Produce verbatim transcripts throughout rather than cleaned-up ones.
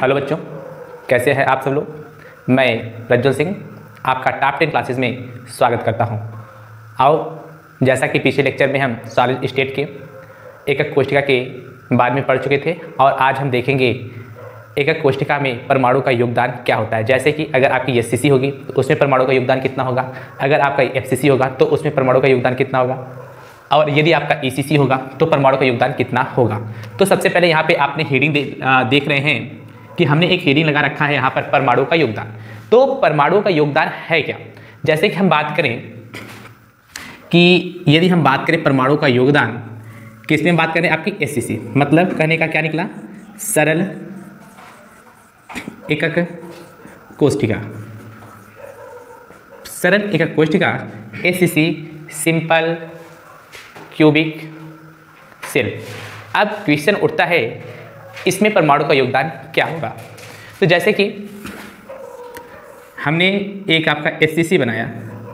Hello बच्चों, कैसे हैं आप सब लोग। मैं प्रज्वल सिंह आपका टॉप टेन क्लासेस में स्वागत करता हूं। आओ, जैसा कि पिछले लेक्चर में हम सॉलिड स्टेट के एकक कोष्ठिका के बारे में पढ़ चुके थे और आज हम देखेंगे एकक कोष्ठिका में परमाणु का योगदान क्या होता है। जैसे कि अगर आपकी एस सी सी होगी तो उसमें परमाणु का योगदान कितना होगा, अगर आपका एफ सी सी होगा तो उसमें परमाणु का योगदान कितना होगा, और यदि आपका ई सी सी होगा तो परमाणु का योगदान कितना होगा। तो सबसे पहले यहाँ पे आपने हेडिंग दे, देख रहे हैं कि हमने एक हेडिंग लगा रखा है यहाँ पर परमाणु का योगदान। तो परमाणु का योगदान है क्या। जैसे कि हम बात करें कि यदि हम बात करें परमाणु का योगदान किसमें बात करें, आपकी एस सी सी, मतलब कहने का क्या निकला, सरल एकक कोष्ठिका। सरल एकक कोष्ठिका S C C, simple cubic cell. अब क्वेश्चन उठता है इसमें परमाणु का योगदान क्या होगा। तो जैसे कि हमने एक आपका एस सी सी बनाया,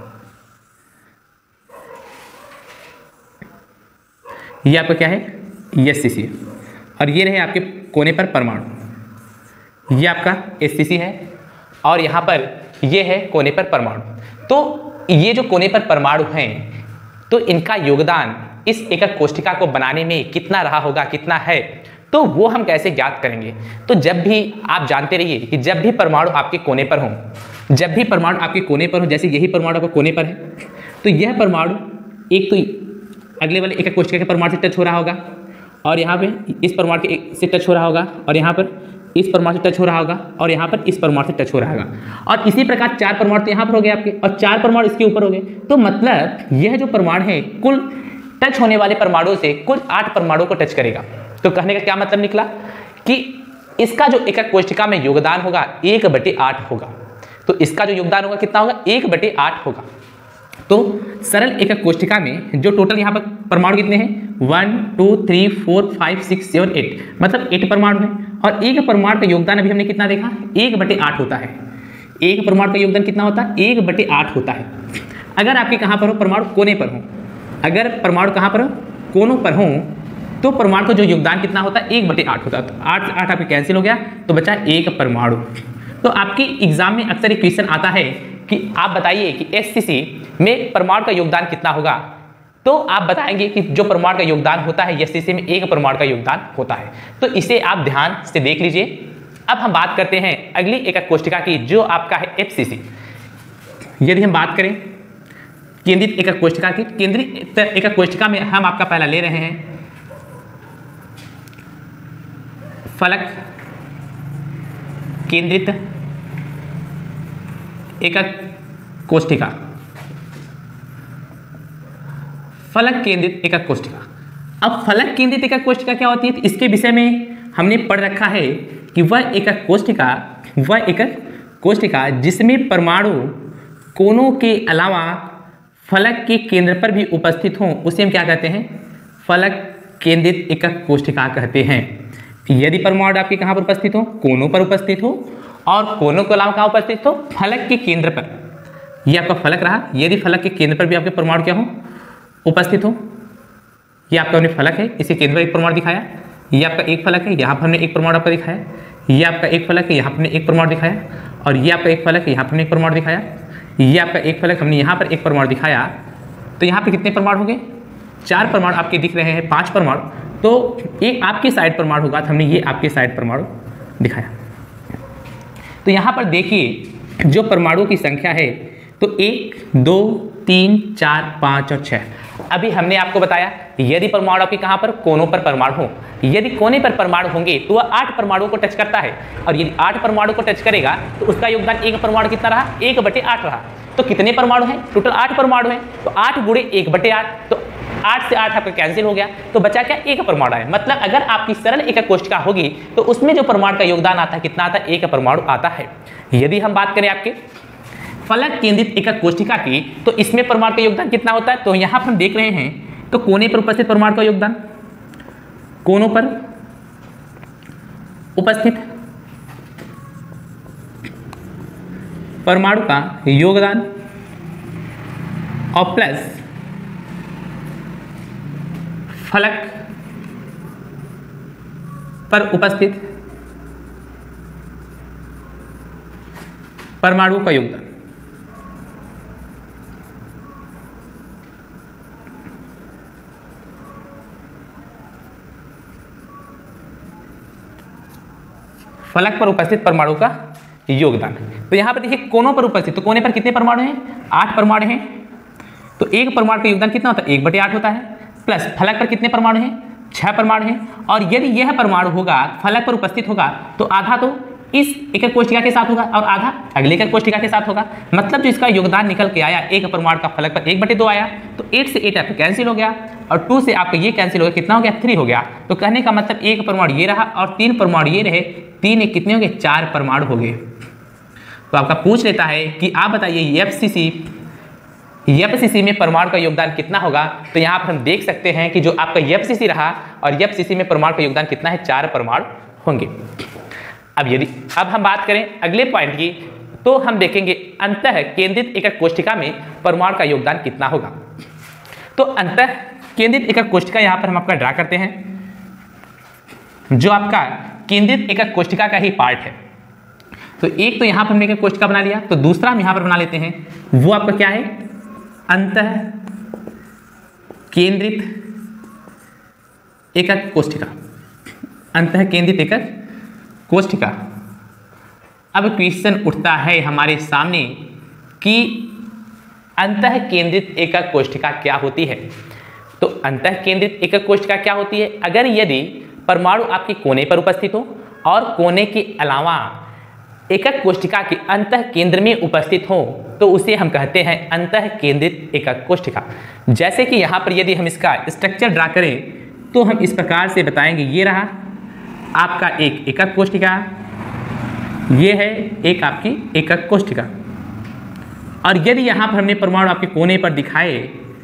ये आपका क्या है, एस सी सी, और ये रहे आपके कोने पर परमाणु, ये आपका एस सी सी है और यहाँ पर ये है कोने पर परमाणु। तो ये जो कोने पर परमाणु हैं तो इनका योगदान इस एकक कोष्ठिका को बनाने में कितना रहा होगा, कितना है, तो वो हम कैसे ज्ञात करेंगे। तो जब भी आप जानते रहिए कि जब भी परमाणु आपके कोने पर हों, जब भी परमाणु आपके कोने पर हो, जैसे यही परमाणु आपके कोने पर है, तो यह परमाणु एक तो अगले वाले एकक कोष्ठिका के परमाणु से टच हो रहा होगा और यहाँ पे इस परमाणु के से टच हो रहा होगा और यहाँ पर इस परमाणु से टच हो रहा होगा और यहाँ पर इस परमाणु से टच हो रहा होगा, और इसी प्रकार चार परमाणु तो यहाँ पर हो गए आपके और चार परमाणु इसके ऊपर हो गए। तो मतलब यह जो परमाणु है कुल टच होने वाले परमाणुओं से कुल आठ परमाणुओं को टच करेगा। तो कहने का क्या मतलब निकला कि इसका जो एकक कोष्ठिका में योगदान होगा एक बटे आठ होगा। तो इसका जो योगदान होगा कितना होगा, एक बटे आठ होगा। तो सरल एकक कोष्ठिका में जो टोटल यहाँ पर परमाणु कितने हैं, one two three four five six seven eight, मतलब एट परमाणु है और एक परमाणु का योगदान अभी हमने कितना देखा, एक बटे आठ होता है। एक परमाणु का योगदान कितना होता है, एक बटे आठ होता है। अगर आपके कहाँ पर हो, परमाणु कोने पर हो, अगर परमाणु कहाँ पर हो, कोनों पर हो, तो परमाणु का जो योगदान कितना होता है, एक बटे आठ होता है। तो आठ से आठ आपके कैंसिल हो गया तो बचा एक परमाणु। तो आपके एग्जाम में अक्सर एक क्वेश्चन आता है कि आप बताइए कि एस सी सी में परमाणु का योगदान कितना होगा। तो आप बताएंगे कि जो परमाणु का योगदान होता है एस सी सी में एक परमाणु का योगदान होता है। तो इसे आप ध्यान से देख लीजिए। अब हम बात करते हैं अगली एकक कोष्ठिका की जो आपका है एफ सी सी। यदि हम बात करें केंद्रित एकक कोष्ठिका की, केंद्रित एकक कोष्ठिका में हम आपका पहला ले रहे हैं फलक केंद्रित एकक कोष्ठिका। फलक केंद्रित एकक कोष्ठिका। अब फलक केंद्रित एकक कोष्ठिका क्या होती है, तो इसके विषय में हमने पढ़ रखा है कि वह एकक कोष्ठिका वह एकक कोष्ठिका जिसमें परमाणु कोनों के अलावा फलक के केंद्र पर भी उपस्थित हों उसे हम क्या कहते हैं, फलक केंद्रित एकक कोष्ठिका कहते हैं। यदि परमाणु आपके कहाँ पर उपस्थित हो, कोनों पर उपस्थित हो, और कोनों के अलावा कहाँ उपस्थित हो, फलक के केंद्र पर। यह आपका फलक रहा। यदि फलक के केंद्र पर भी आपके परमाणु क्या हो, उपस्थित हो, ये आपका हमने फलक है, इसके केंद्र पर एक परमाणु दिखाया, ये आपका एक फलक है, यहाँ पर हमने एक परमाणु आपका दिखाया, ये आपका एक फलक है, यहाँ पर हमने एक परमाणु दिखाया, और ये आपका एक फलक है, यहाँ पर हमने एक परमाणु दिखाया, ये आपका एक फलक हमने यहाँ पर एक परमाणु दिखाया। तो यहाँ पर कितने परमाणु होंगे, चार परमाणु आपके दिख रहे हैं, पाँच परमाणु। तो एक आपके साइड परमाणु होगा, तो हमने ये आपके साइड परमाणु दिखाया। तो यहाँ पर देखिए जो परमाणुओं की संख्या है तो एक, दो, तीन, चार, पाँच और छः। अभी हमने आपको बताया यदि परमाणु आपके कहाँ पर, कोनों पर परमाणु हो, यदि कोने पर परमाणु होंगे तो वह आठ परमाणुओं को टच करता है, और यदि आठ परमाणु को टच करेगा तो उसका योगदान एक परमाणु कितना रहा, एक बटे आठ रहा। तो कितने परमाणु हैं, टोटल आठ परमाणु हैं, तो आठ गुणे एक बटे आठ, तो आठ से आठ आपका कैंसिल हो गया, तो बचा क्या, एक परमाणु है। मतलब अगर आपकी सरल एकक कोष्ठिका होगी तो उसमें जो परमाणु का योगदान आता है कितना आता है, एक परमाणु आता है। यदि हम बात करें आपके फलक केंद्रित एकक कोष्ठिका की तो इसमें परमाणु का योगदान कितना होता है, तो यहाँ पर हम देख रहे हैं तो कोने पर उपस्थित परमाणु का योगदान, कोनों पर उपस्थित परमाणु का योगदान और प्लस फलक पर उपस्थित परमाणु का योगदान। फलक पर उपस्थित परमाणु का योगदान। तो यहां पर देखिए कोनों पर उपस्थित, तो कोने पर कितने परमाणु हैं? आठ परमाणु हैं। तो एक परमाणु का योगदान कितना होता है? एक बटे आठ होता है। प्लस फलक पर कितने परमाणु हैं? छह परमाणु हैं। और यदि यह परमाणु होगा फलक पर उपस्थित होगा तो आधा तो इस एकक कोष्ठिका के साथ होगा और आधा अगले एकक कोष्ठिका के साथ होगा। मतलब जो इसका योगदान निकल के आया एक परमाणु का फलक पर एक बटे दो आया, तो एट से एट आपका कैंसिल हो गया और टू से आपका ये कैंसिल हो गया, कितना हो गया? थ्री हो गया। तो कहने का मतलब एक परमाणु ये रहा और तीन परमाणु ये रहे, तीन एक कितने हो गए? चार परमाणु हो गए। तो आपका पूछ लेता है कि आप बताइए एफसीसी एफसीसी में परमाणु का योगदान कितना होगा। तो यहाँ पर हम देख सकते हैं कि जो आपका एफसीसी रहा और एफसीसी में परमाणु का योगदान कितना है? चार परमाणु होंगे। अब यदि अब हम बात करें अगले पॉइंट की, तो हम देखेंगे अंतः केंद्रित एकक कोष्ठिका में परमाणु का योगदान कितना होगा। तो अंतः केंद्रित एकक कोष्ठिका यहाँ पर हम आपका ड्रा करते हैं, जो आपका केंद्रित एकक कोष्ठिका का ही पार्ट है। तो एक तो यहाँ पर हमने एकक कोष्ठिका बना लिया, तो दूसरा हम यहाँ पर बना लेते हैं, वो आपका क्या है? अंतः केंद्रित एकक कोष्ठिका। अंतः केंद्रित एकक कोष्ठिका। अब क्वेश्चन उठता है हमारे सामने कि अंतः केंद्रित एकक कोष्ठिका क्या होती है। तो अंतः केंद्रित एकक कोष्ठिका क्या होती है? अगर यदि परमाणु आपके कोने पर उपस्थित हो और कोने के अलावा एकक कोष्ठिका के अंतः केंद्र में उपस्थित हो तो उसे हम कहते हैं अंतः केंद्रित एकक कोष्ठिका। जैसे कि यहाँ पर यदि हम इसका स्ट्रक्चर ड्रा करें तो हम इस प्रकार से बताएंगे, ये रहा आपका एक एकक कोष्ठिका, ये है एक आपकी एकक कोष्ठिका। और यदि यहाँ पर हमने परमाणु आपके कोने पर दिखाए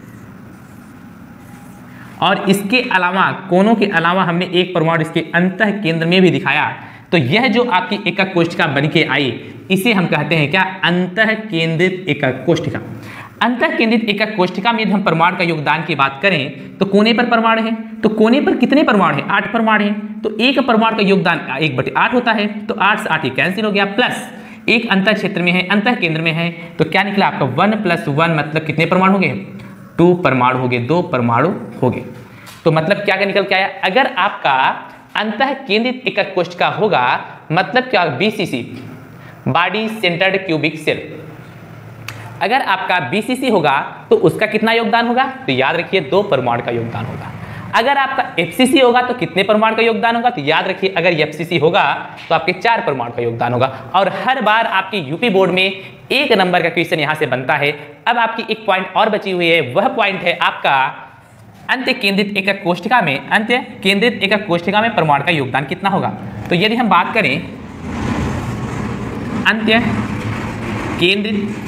और इसके अलावा कोनों के अलावा हमने एक परमाणु इसके अंतः केंद्र में भी दिखाया, तो यह जो आपकी एकक कोष्ठिका बन के आई इसे हम कहते हैं क्या? अंतः केंद्रित एकक कोष्ठिका। अंतः केंद्रित एकक कोष्ठिका में यदि हम परमाणु का योगदान की बात करें तो कोने पर परमाणु है, तो कोने पर कितने परमाणु हैं? आठ परमाणु हैं। तो एक परमाणु का योगदान एक बटे आठ होता है, तो आठ से आठ ही कैंसिल हो गया। प्लस एक अंतः क्षेत्र में है, अंतः केंद्र में है, तो क्या निकला आपका? वन प्लस वन मतलब कितने परमाणु हो गए? टू परमाणु हो गए, दो परमाणु हो गए। तो मतलब क्या निकल के आया? अगर आपका अंतः केंद्रित एकक कोष्ठिका होगा मतलब क्या? BCC, body centred cubic cell. अगर आपका बीसीसी होगा तो उसका कितना योगदान होगा? तो याद रखिए दो परमाणु का योगदान होगा। अगर आपका एफसीसी होगा तो कितने परमाणु का योगदान होगा? तो याद रखिए अगर एफसीसी होगा तो आपके चार परमाणु का योगदान होगा। और हर बार आपकी यूपी बोर्ड में एक नंबर का क्वेश्चन यहां से बनता है। अब आपकी एक पॉइंट और बची हुई है, वह पॉइंट है आपका अंत्य केंद्रित एकक कोष्ठिका में अंत्य केंद्रित एकक कोष्ठिका में परमाणु का योगदान कितना होगा। तो यदि हम बात करें अंत्य केंद्रित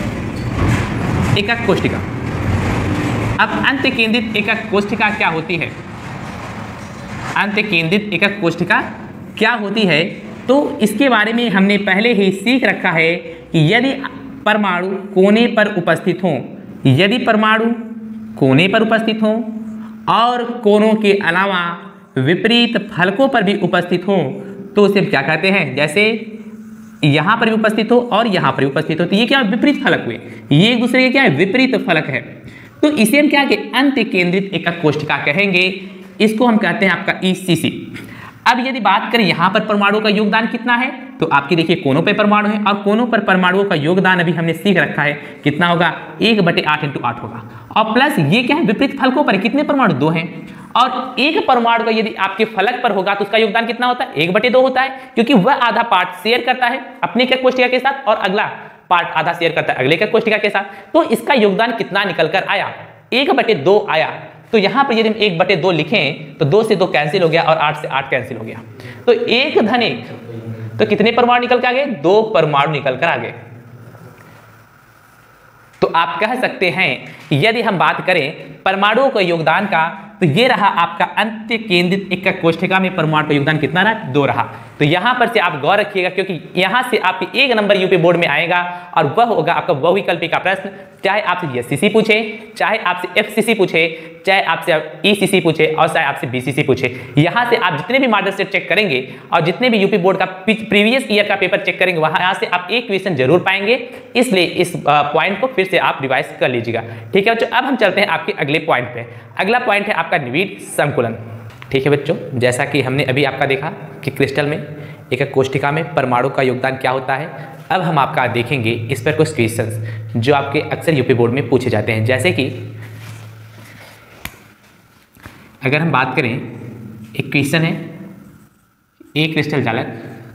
एकक कोष्ठिका, अब अंत्य केंद्रित एकक कोष्ठिका क्या होती है? अंत्य केंद्रित एकक कोष्ठिका क्या होती है तो इसके बारे में हमने पहले ही सीख रखा है कि यदि परमाणु कोने पर उपस्थित हों, यदि परमाणु कोने पर उपस्थित हों और कोनों के अलावा विपरीत फलकों पर भी उपस्थित हों तो उसे हम क्या कहते हैं? जैसे यहाँ पर भी उपस्थित हो और यहाँ पर भी उपस्थित हो, तो ये क्या विपरीत फलक हुए, ये एक दूसरे के क्या है? विपरीत फलक है। तो इसे हम क्या कहेंगे? अंत्य केंद्रित एकक कोष्ठिका कहेंगे। इसको हम कहते हैं आपका ईसीसी। अब यदि बात करें यहाँ पर परमाणुओं का योगदान कितना है, तो आपकी देखिए कोनों पे परमाणु है और कोनों पर परमाणुओं का योगदान अभी हमने सीख रखा है कितना होगा? एक बटे आठ इंटू आठ होगा। और प्लस ये क्या है? विपरीत फलकों पर कितने परमाणु? दो हैं। और एक परमाणु का यदि आपके फलक पर होगा तो उसका योगदान कितना होता है? एक बटे दो होता है, क्योंकि वह आधा पार्ट शेयर करता है अपने एकक कोष्ठिका के साथ और अगला पार्ट आधा शेयर करता है अगले एकक कोष्ठिका के साथ। तो इसका योगदान कितना निकल कर आया? एक बटे दो आया। तो यहां पर यदि हम एक बटे दो लिखें तो दो से दो कैंसिल हो गया और आठ से आठ कैंसिल हो गया। तो एक धन एक, तो कितने परमाणु निकल के आ गए? दो परमाणु निकल कर आ गए। तो आप कह सकते हैं यदि हम बात करें परमाणुओं के योगदान का, तो ये रहा आपका अंत्य केंद्रित एकक कोष्ठिका में परमाणु का योगदान कितना रहा? दो रहा। तो यहाँ पर से आप गौर रखिएगा, क्योंकि यहाँ से आपके एक नंबर यूपी बोर्ड में आएगा और वह होगा आपका बहुविकल्पी का प्रश्न। चाहे आपसे एससीसी पूछे, चाहे आपसे एफसीसी पूछे, चाहे आपसे ईसीसी पूछे और चाहे आपसे बीसीसी पूछे, यहाँ से आप जितने भी मॉडल सेट चेक करेंगे और जितने भी यूपी बोर्ड का प्रीवियस ईयर का पेपर चेक करेंगे, वहाँ से आप एक क्वेश्चन जरूर पाएंगे। इसलिए इस पॉइंट को फिर से आप रिवाइज कर लीजिएगा। ठीक है बच्चों, अब हम चलते हैं आपके अगले पॉइंट पे। अगला पॉइंट है आपका निविड संकुलन। ठीक है बच्चों, जैसा कि हमने अभी आपका देखा कि क्रिस्टल में एक कोष्ठिका में परमाणु का योगदान क्या होता है, अब हम आपका देखेंगे इस पर कुछ क्वेश्चंस जो आपके अक्सर यूपी बोर्ड में पूछे जाते हैं। जैसे कि अगर हम बात करें, एक क्वेश्चन है, एक क्रिस्टल जालक,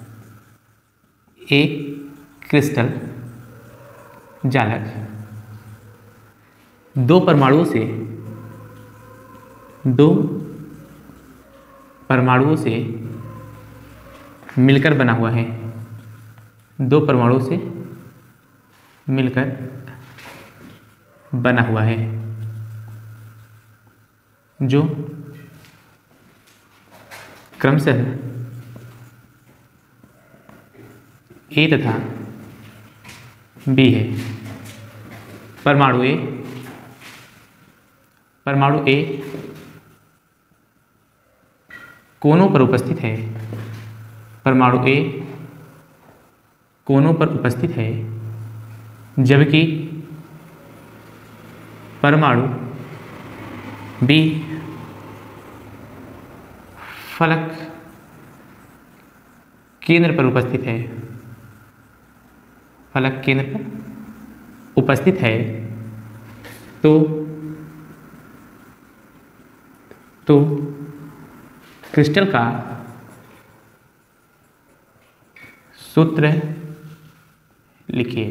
एक क्रिस्टल जालक दो परमाणुओं से दो परमाणुओं से मिलकर बना हुआ है, दो परमाणुओं से मिलकर बना हुआ है, जो क्रमशः ए तथा बी है। परमाणु ए परमाणु ए कोनों पर उपस्थित है, परमाणु ए कोनों पर उपस्थित है, जबकि परमाणु बी फलक केंद्र पर उपस्थित है, फलक केंद्र पर उपस्थित है। तो तो क्रिस्टल का सूत्र लिखिए।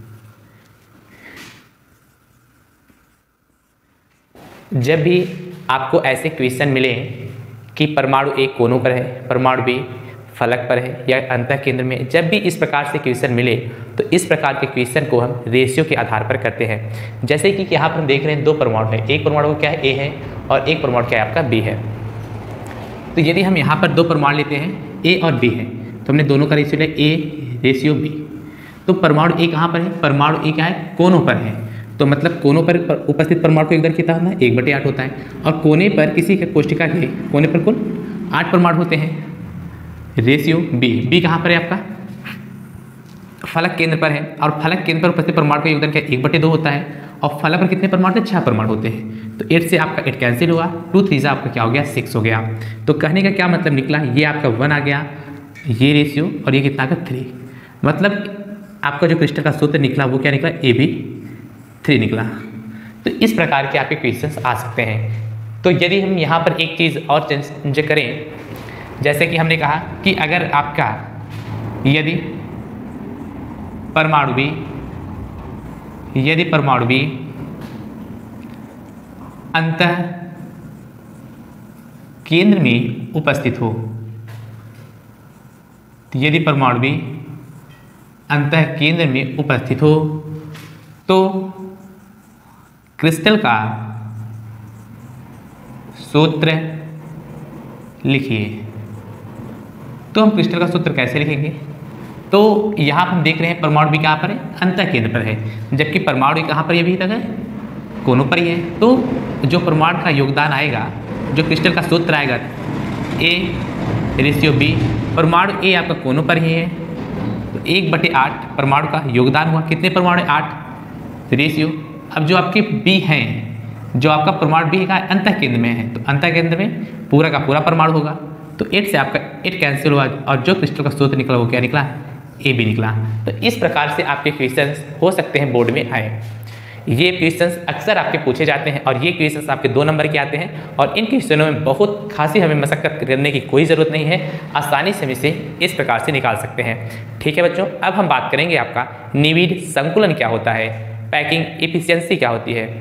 जब भी आपको ऐसे क्वेश्चन मिले कि परमाणु ए कोनों पर है, परमाणु बी फलक पर है या अंतः केंद्र में, जब भी इस प्रकार से क्वेश्चन मिले तो इस प्रकार के क्वेश्चन को हम रेशियो के आधार पर करते हैं। जैसे कि यहाँ पर हम देख रहे हैं दो परमाणु है, एक परमाणु क्या है, ए है, और एक परमाणु क्या है आपका, बी है। तो यदि हम यहाँ पर दो परमाणु लेते हैं, ए और बी है, तो हमने दोनों का रेशियो लिया ए रेशियो बी। तो परमाणु ए कहाँ पर है, परमाणु ए क्या है, कोनों पर है। तो मतलब कोनों पर उपस्थित परमाणु को योगदान कितना होता है, एक बटे आठ होता है। और कोने पर किसी कोष्ठिका के कोने पर कुल आठ परमाणु होते हैं। रेशियो बी, बी कहाँ पर है आपका, फलक केंद्र पर है, और फलक केंद्र पर उपस्थित परमाणु का योगदान क्या एक बटे दो होता है। और फलक पर कितने परमाणु होते हैं, छह परमाणु होते हैं। तो एट से आपका एट कैंसिल हुआ, टू थ्री से आपका क्या हो गया, सिक्स हो गया। तो कहने का क्या मतलब निकला, ये आपका वन आ गया, ये रेशियो, और ये कितना का थ्री। मतलब आपका जो क्रिस्टल का सूत्र निकला वो क्या निकला, ए बी थ्री निकला। तो इस प्रकार के आपके क्वेश्चंस आ सकते हैं। तो यदि हम यहाँ पर एक चीज़ और चेंज करें, जैसे कि हमने कहा कि अगर आपका यदि परमाणु भी यदि परमाणु भी अंतः केंद्र में उपस्थित हो, यदि परमाणु भी अंतः केंद्र में उपस्थित हो तो क्रिस्टल का सूत्र लिखिए। तो हम क्रिस्टल का सूत्र कैसे लिखेंगे, तो यहाँ हम देख रहे हैं परमाणु भी कहाँ पर है, अंतः केंद्र पर है, जबकि परमाणु कहाँ पर ये भी तक है, कोनों पर ही है। तो जो परमाणु का योगदान आएगा, जो क्रिस्टल का सूत्र आएगा, ए रेशियो बी, परमाणु ए आपका कोनों पर ही है, तो एक बटे आठ परमाणु का योगदान हुआ। कितने परमाणु, आठ रेशियो। अब जो आपके बी हैं, जो आपका परमाणु बी का अंतः केंद्र में है, तो अंतः केंद्र में पूरा का पूरा परमाणु होगा। तो एट से आपका एट कैंसिल हुआ, और जो क्रिस्टल का सूत्र निकला वो क्या निकला, ए बी निकला। तो इस प्रकार से आपके क्वेश्चंस हो सकते हैं बोर्ड में आए। ये क्वेश्चंस अक्सर आपके पूछे जाते हैं, और ये क्वेश्चंस आपके दो नंबर के आते हैं, और इन क्वेश्चनों में बहुत खासी हमें मशक्कत करने की कोई ज़रूरत नहीं है, आसानी से हम इसे इस प्रकार से निकाल सकते हैं। ठीक है बच्चों, अब हम बात करेंगे आपका निविड संकुलन क्या होता है, पैकिंग एफिशिएंसी क्या होती है।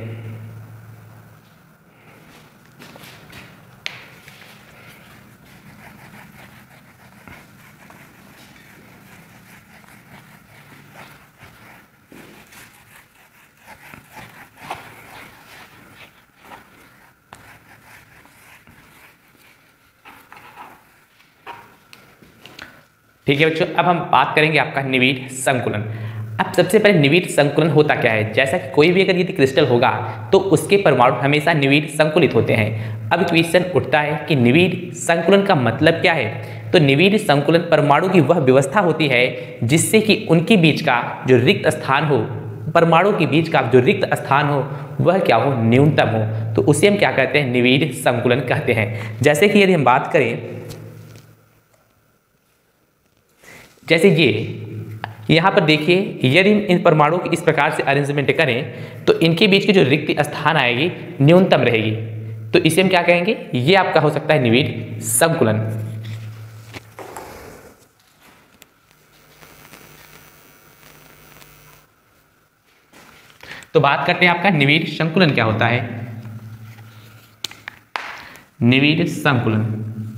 ठीक है बच्चों, अब हम बात करेंगे आपका निविड संकुलन। अब सबसे पहले निविड संकुलन होता क्या है। जैसा कि कोई भी अगर यदि क्रिस्टल होगा तो उसके परमाणु हमेशा निविड संकुलित होते हैं। अब क्वेश्चन उठता है कि निविड संकुलन का मतलब क्या है। तो निविड संकुलन परमाणु की वह व्यवस्था होती है जिससे कि उनके बीच का जो रिक्त स्थान हो, परमाणु के बीच का जो रिक्त स्थान हो वह क्या हो, न्यूनतम हो। तो उसे हम क्या कहते हैं, निविड संकुलन कहते हैं। जैसे कि यदि हम बात करें, जैसे ये यहाँ पर देखिए, यदि हम इन परमाणु की इस प्रकार से अरेंजमेंट करें तो इनके बीच की जो रिक्त स्थान आएगी न्यूनतम रहेगी। तो इसे हम क्या कहेंगे, ये आपका हो सकता है निविड संकुलन। तो बात करते हैं आपका निविड संकुलन क्या होता है। निविड संकुलन,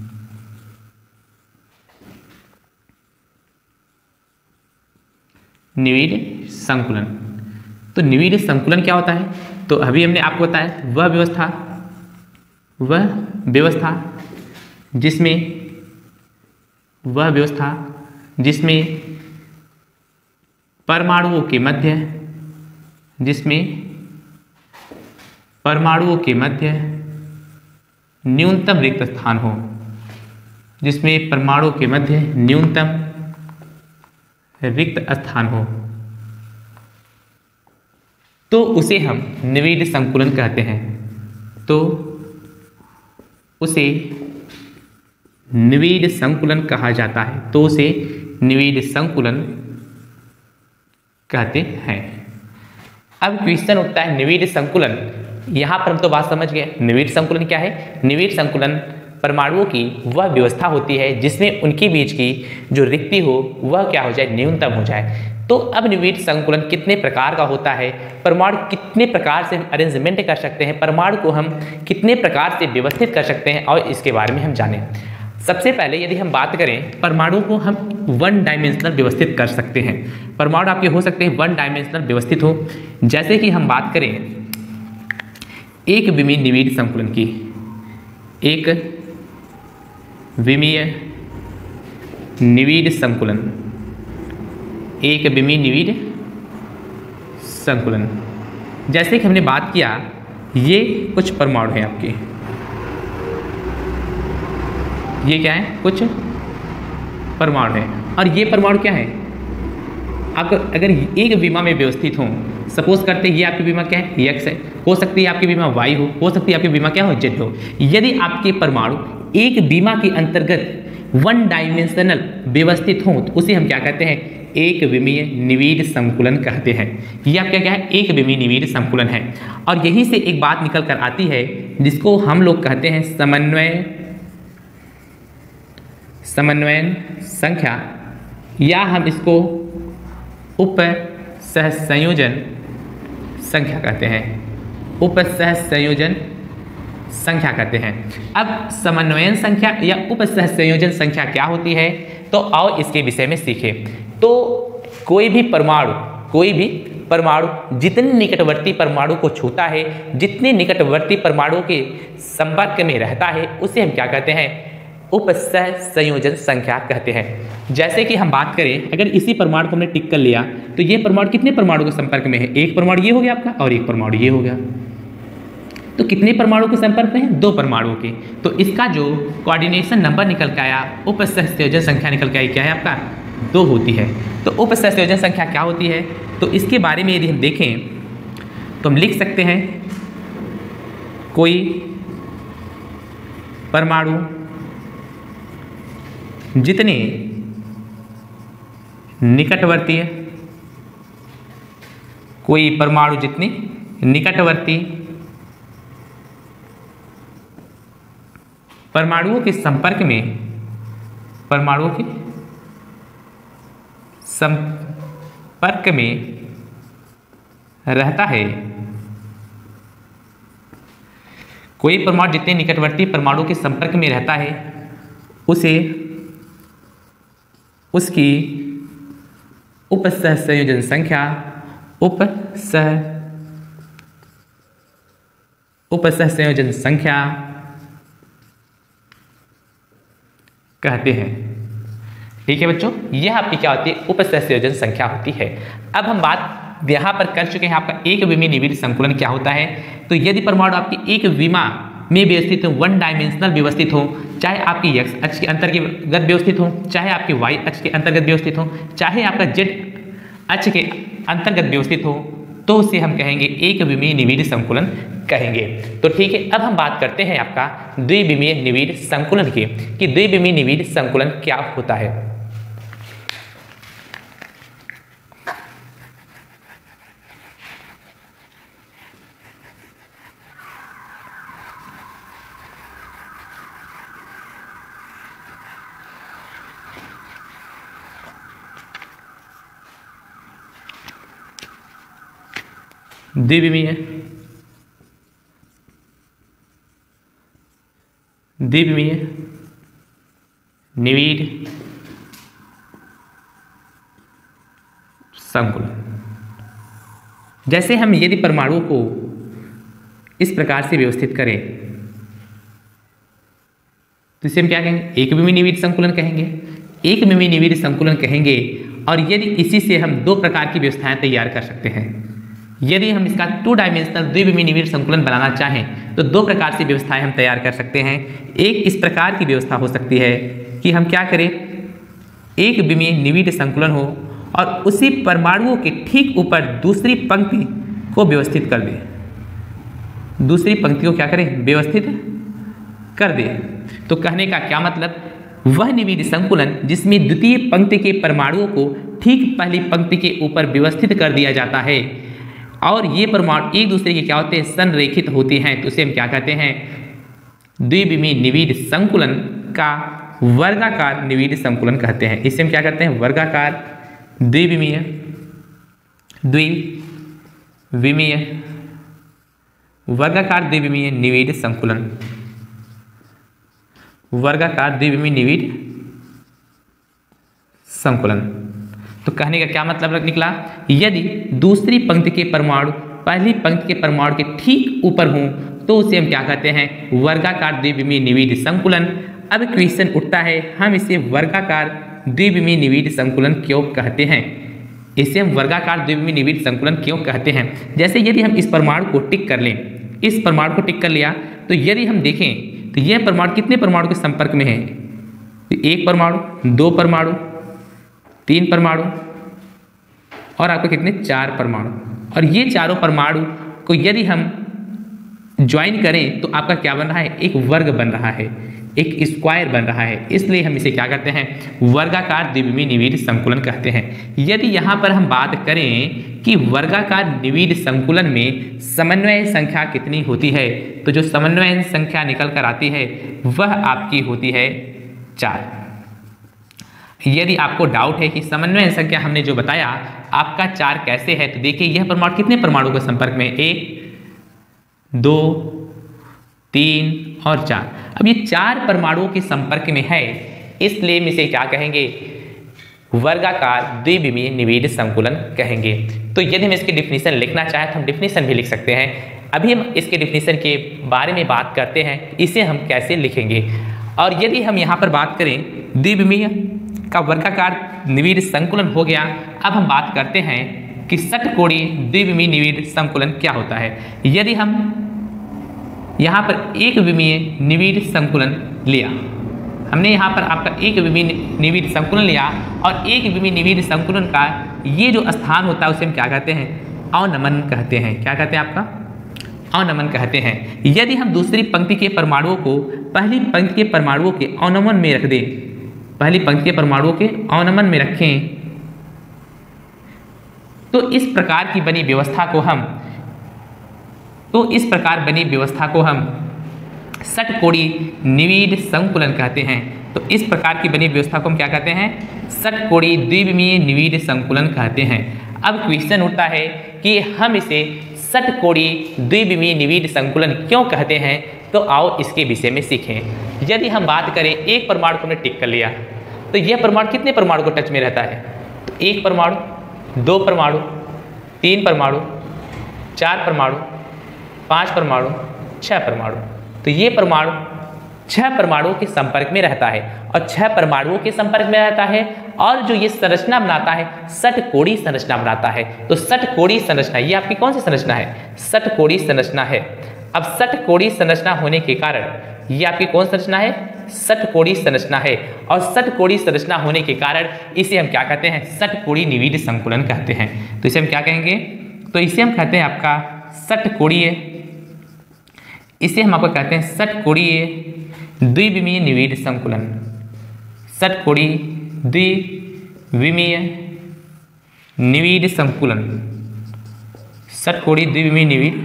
निविड संकुलन। तो निविड संकुलन क्या होता है, तो अभी हमने आपको बताया वह व्यवस्था वह व्यवस्था जिसमें वह व्यवस्था जिसमें परमाणुओं के मध्य जिसमें परमाणुओं के मध्य न्यूनतम रिक्त स्थान हो जिसमें परमाणु के मध्य न्यूनतम रिक्त स्थान हो, तो उसे हम निविड संकुलन कहते हैं। तो उसे निविड संकुलन कहा जाता है। तो उसे निविड संकुलन कहते हैं। अब क्वेश्चन उठता है निविड संकुलन, यहां पर हम तो बात समझ गए। निविड संकुलन क्या है, निविड संकुलन परमाणुओं की वह व्यवस्था होती है जिसमें उनके बीच की जो रिक्ति हो वह क्या हो जाए, न्यूनतम हो जाए। तो अब निविड संकुलन कितने प्रकार का होता है, परमाणु कितने प्रकार से अरेंजमेंट कर सकते हैं, परमाणु को हम कितने प्रकार से व्यवस्थित कर सकते हैं, और इसके बारे में हम जानें। सबसे पहले यदि हम बात करें, परमाणु को हम वन डायमेंशनल व्यवस्थित कर सकते हैं। परमाणु आपके हो सकते हैं वन डायमेंशनल व्यवस्थित हो। जैसे कि हम बात करें एक विमीय निविड संकुलन की, एक विमीय निविड संकुलन, एक विमीय निविड संकुलन। जैसे कि हमने बात किया, ये कुछ परमाणु हैं आपके, ये क्या है, कुछ परमाणु हैं, और ये परमाणु क्या है, आपको अगर एक विमा में व्यवस्थित हों, सपोज करते ये आपकी बीमा क्या है, एक्स है, हो सकती है आपकी बीमा वाई हो हो सकती है आपकी बीमा क्या हो, जेड हो। यदि आपके परमाणु एक बीमा के अंतर्गत वन डायमेंशनल व्यवस्थित हों तो उसे हम क्या कहते हैं, एक विमीय निविड संकुलन कहते हैं। ये आपका क्या है, एक विमीय निविड संकुलन है। और यही से एक बात निकल कर आती है जिसको हम लोग कहते हैं समन्वय समन्वयन संख्या, या हम इसको उप सहसंयोजन संख्या कहते हैं, उप सहसंयोजन संख्या कहते हैं। अब समन्वयन संख्या या उप सहसंयोजन संख्या क्या होती है, तो आओ इसके विषय में सीखें। तो कोई भी परमाणु कोई भी परमाणु जितने निकटवर्ती परमाणु को छूता है, जितने निकटवर्ती परमाणु के संपर्क में रहता है, उसे हम क्या कहते हैं, उप सहसंयोजन संख्या कहते हैं। जैसे कि हम बात करें, अगर इसी परमाणु को हमने टिक कर लिया तो ये परमाणु कितने परमाणु के संपर्क में है, एक परमाणु ये हो गया आपका और एक परमाणु ये हो गया। तो कितने परमाणु के संपर्क में है, दो परमाणुओं के। तो इसका जो कोऑर्डिनेशन नंबर निकल के आया, उप सहसंयोजन संख्या निकल के आई, क्या है आपका, दो होती है। तो उप सहसंयोजन संख्या क्या होती है, तो इसके बारे में यदि हम देखें तो हम लिख सकते हैं, कोई परमाणु जितने निकटवर्ती कोई परमाणु जितने निकटवर्ती परमाणुओं के संपर्क में परमाणुओं के संपर्क में रहता है, कोई परमाणु जितने निकटवर्ती परमाणु के संपर्क में रहता है उसे उसकी उप सहसंयोजन संख्या उप सह उप सहसंयोजन संख्या कहते हैं। ठीक है बच्चों, यह आपकी क्या होती है, उपसंयोजन संख्या होती है। अब हम बात यहाँ पर कर चुके हैं आपका एक विमीय निविड़ संकुलन क्या होता है। तो यदि परमाणु आपकी एक विमा में व्यवस्थित हो, वन डायमेंशनल व्यवस्थित हो, चाहे आपकी एक्स अक्ष के अंतर्गत व्यवस्थित हो, चाहे आपकी वाई अक्ष के अंतर्गत व्यवस्थित हो, चाहे आपका जेड अक्ष के अंतर्गत व्यवस्थित हो, तो उसे हम कहेंगे एक विमीय निविड़ संकुलन कहेंगे। तो ठीक है, अब हम बात करते हैं आपका द्विविमीय निविड़ संकुलन की, कि द्विविमीय निविड़ संकुलन क्या होता है। द्विविमीय द्विविमीय निविड़ संकुलन, जैसे हम यदि परमाणुओं को इस प्रकार से व्यवस्थित करें तो इसे हम क्या कहेंगे, एक विमीय निविड़ संकुलन कहेंगे। एक विमीय निविड़ संकुलन कहेंगे। और यदि इसी से हम दो प्रकार की व्यवस्थाएं तैयार कर सकते हैं, यदि हम इसका टू डायमेंशनल द्विविमीय निविड़ संकुलन बनाना चाहें तो दो प्रकार से व्यवस्थाएं हम तैयार कर सकते हैं। एक इस प्रकार की व्यवस्था हो सकती है कि हम क्या करें, एक विमीय निविड़ संकुलन हो और उसी परमाणुओं के ठीक ऊपर दूसरी पंक्ति को व्यवस्थित कर दें। दूसरी पंक्ति को क्या करें, व्यवस्थित कर दें। तो कहने का क्या मतलब, वह निविड़ संकुलन जिसमें द्वितीय पंक्ति के परमाणुओं को ठीक पहली पंक्ति के ऊपर व्यवस्थित कर दिया जाता है और ये परमाणु एक दूसरे के क्या होते हैं, संरेखित होते हैं, तो उसे हम क्या कहते हैं, द्विविमीय निविड़ संकुलन का वर्गाकार निविड़ संकुलन कहते हैं। इसे हम क्या कहते हैं, वर्गाकार द्विविमीय द्विविमीय वर्गाकार द्विविमीय निविड़ संकुलन, वर्गाकार द्विविमीय निविड़ संकुलन। तो कहने का क्या मतलब निकला, यदि दूसरी पंक्ति के परमाणु पहली पंक्ति के परमाणु के ठीक ऊपर हों तो उसे हम क्या कहते हैं, वर्गाकार द्विविमीय निविड़ संकुलन। अब क्वेश्चन उठता है, हम इसे वर्गाकार द्विविमीय निविड़ संकुलन क्यों कहते हैं, इसे हम वर्गाकार द्विविमीय निविड़ संकुलन क्यों कहते हैं। जैसे यदि हम इस परमाणु को टिक कर लें, इस परमाणु को टिक कर लिया, तो यदि हम देखें तो यह परमाणु कितने परमाणु के संपर्क में है, तो एक परमाणु, दो परमाणु, तीन परमाणु और आपको कितने, चार परमाणु। और ये चारों परमाणु को यदि हम ज्वाइन करें तो आपका क्या बन रहा है, एक वर्ग बन रहा है, एक स्क्वायर बन रहा है। इसलिए हम इसे क्या करते हैं, वर्गाकार द्विविमीय निविड़ संकुलन कहते हैं। यदि यहाँ पर हम बात करें कि वर्गाकार निविड़ संकुलन में समन्वय संख्या कितनी होती है, तो जो समन्वय संख्या निकल कर आती है वह आपकी होती है चार। यदि आपको डाउट है कि समन्वय संख्या हमने जो बताया आपका चार कैसे है, तो देखिए यह परमाणु कितने परमाणु के संपर्क में, एक, दो, तीन और चार। अब ये चार परमाणुओं के संपर्क में है, इसलिए हम इसे क्या कहेंगे, वर्गाकार द्विविमीय निविड़ संकुलन कहेंगे। तो यदि हम इसकी डिफिनीशन लिखना चाहें तो हम डिफिनीशन भी लिख सकते हैं। अभी हम इसके डिफिनीशन के बारे में बात करते हैं, इसे हम कैसे लिखेंगे। और यदि हम यहाँ पर बात करें द्विविमीय का वर्गाकार निविड़ संकुलन हो गया, अब हम बात करते हैं कि षटकोणीय द्विविमीय निविड़ संकुलन क्या होता है। यदि हम यहाँ पर एक विमीय निविड़ संकुलन लिया, हमने यहाँ पर आपका एक विमीय निविड़ संकुलन लिया और एक विमीय निविड़ संकुलन का ये जो स्थान होता है उसे हम क्या कहते हैं, अवनमन कहते हैं। क्या कहते हैं, आपका अवनमन कहते हैं। यदि हम दूसरी पंक्ति के परमाणुओं को पहली पंक्ति के परमाणुओं के अवनमन में रख दें, पहली पंक्ति के परमाणुओं के अवनमन में रखें, तो इस प्रकार की बनी व्यवस्था को हम तो इस प्रकार बनी व्यवस्था को हम षटकोणीय निविड़ संकुलन कहते हैं। तो इस प्रकार की बनी व्यवस्था को हम क्या कहते हैं, षटकोणीय द्विविमीय निविड़ संकुलन कहते हैं। अब क्वेश्चन उठता है कि हम इसे षटकोणीय द्विविमीय निविड़ संकुलन क्यों कहते हैं, तो आओ इसके विषय में सीखें। यदि हम बात करें, एक परमाणु को हमने टिक कर लिया, तो यह परमाणु कितने परमाणु को टच में रहता है, तो एक परमाणु, दो परमाणु, तीन परमाणु, चार परमाणु, पांच परमाणु, छह परमाणु। तो ये परमाणु छह परमाणुओं के संपर्क में रहता है, और छह परमाणुओं के संपर्क में रहता है और जो ये संरचना बनाता है षटकोणीय संरचना बनाता है। तो षटकोणीय संरचना ये आपकी कौन सी संरचना है? षटकोणीय संरचना है। अब षटकोणीय संरचना होने के कारण ये आपकी कौन संरचना है? षटकोणीय संरचना है। और षटकोणीय संरचना होने के कारण इसे हम क्या कहते हैं? षटकोणीय निविड संकुलन कहते हैं। तो इसे हम क्या कहेंगे? तो इसे हम कहते हैं आपका षटकोणीय, इसे हम आपको कहते हैं षटकोणीय द्विविमीय निविड संकुलन। षटकोणीय द्विविमीय निविड संकुलन, षटकोणीय द्विविमीय निविड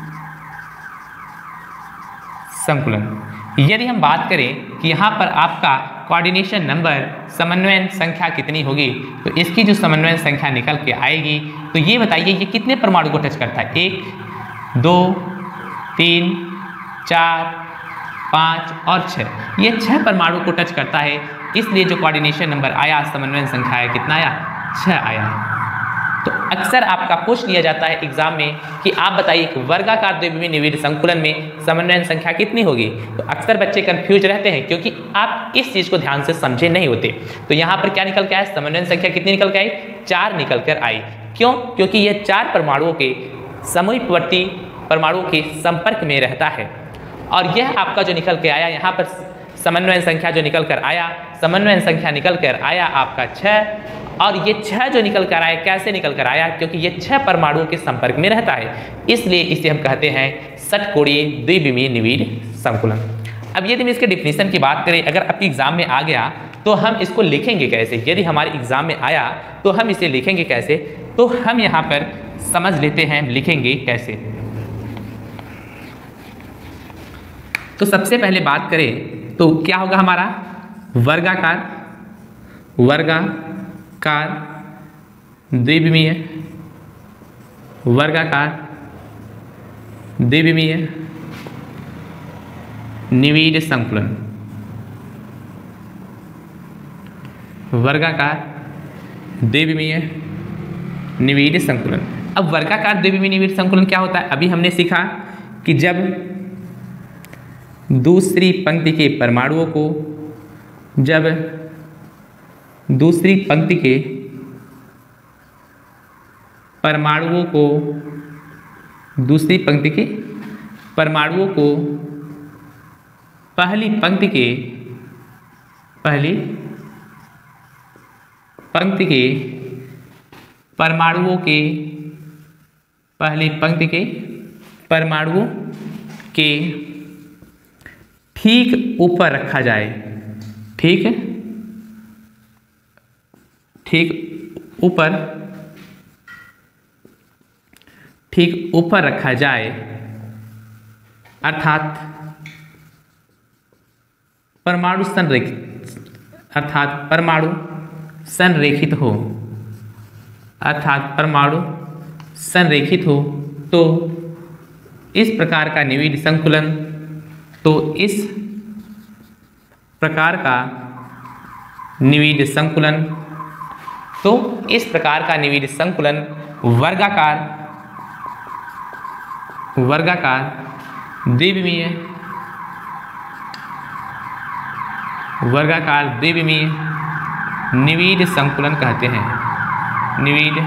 संकुलन। यदि हम बात करें कि यहाँ पर आपका कोऑर्डिनेशन नंबर समन्वयन संख्या कितनी होगी, तो इसकी जो समन्वयन संख्या निकल के आएगी, तो ये बताइए ये कितने परमाणु को टच करता है? एक, दो, तीन, चार, पाँच और छः। ये छह परमाणु को टच करता है, इसलिए जो कोऑर्डिनेशन नंबर आया, समन्वयन संख्या है, कितना आया? छः आया। तो अक्सर आपका पूछ लिया जाता है एग्जाम में कि आप बताइए कि वर्गाकार द्विविमीय निविड संकुलन में समन्वयन संख्या कितनी होगी। तो अक्सर बच्चे कंफ्यूज रहते हैं क्योंकि आप इस चीज़ को ध्यान से समझे नहीं होते। तो यहाँ पर क्या निकल के आया? समन्वयन संख्या कितनी निकल के आई? चार निकल कर आई। क्यों? क्योंकि यह चार परमाणुओं के समूहवर्ती परमाणुओं के संपर्क में रहता है। और यह आपका जो निकल के आया यहाँ पर समन्वयन संख्या जो निकल कर आया, समन्वयन संख्या निकल कर आया आपका छः। और ये छह जो निकल कर आया, कैसे निकल कर आया? क्योंकि ये छह परमाणुओं के संपर्क में रहता है, इसलिए इसे हम कहते हैं षटकोणीय द्विविमीय निविड संकुलन। अब यदि हम इसके डिफिनीशन की बात करें, अगर आपके एग्जाम में आ गया तो हम इसको लिखेंगे कैसे? यदि हमारे एग्जाम में आया तो हम इसे लिखेंगे कैसे? तो हम यहाँ पर समझ लेते हैं लिखेंगे कैसे। तो सबसे पहले बात करें तो क्या होगा हमारा? वर्गाकार वर्गाकार द्विविमीय वर्गाकार द्विविमीय निविड संकुलन, वर्गाकार द्विविमीय निविड संकुलन। अब वर्गाकार द्विविमीय निविड संकुलन क्या होता है? अभी हमने सीखा कि जब दूसरी पंक्ति के परमाणुओं को जब दूसरी पंक्ति के परमाणुओं को दूसरी पंक्ति के परमाणुओं को पहली पंक्ति के पहली पंक्ति के परमाणुओं के पहली पंक्ति के परमाणुओं के ठीक ऊपर रखा जाए, ठीक है, ठीक ऊपर ठीक ऊपर रखा जाए, अर्थात परमाणु संरेखित अर्थात परमाणु संरेखित हो अर्थात परमाणु संरेखित हो तो इस प्रकार का निविड संकुलन तो इस प्रकार का निविड संकुलन तो इस प्रकार का निविड संकुलन वर्गाकार वर्गाकार द्विविमीय वर्गाकार द्विविमीय निविड संकुलन कहते हैं। निविड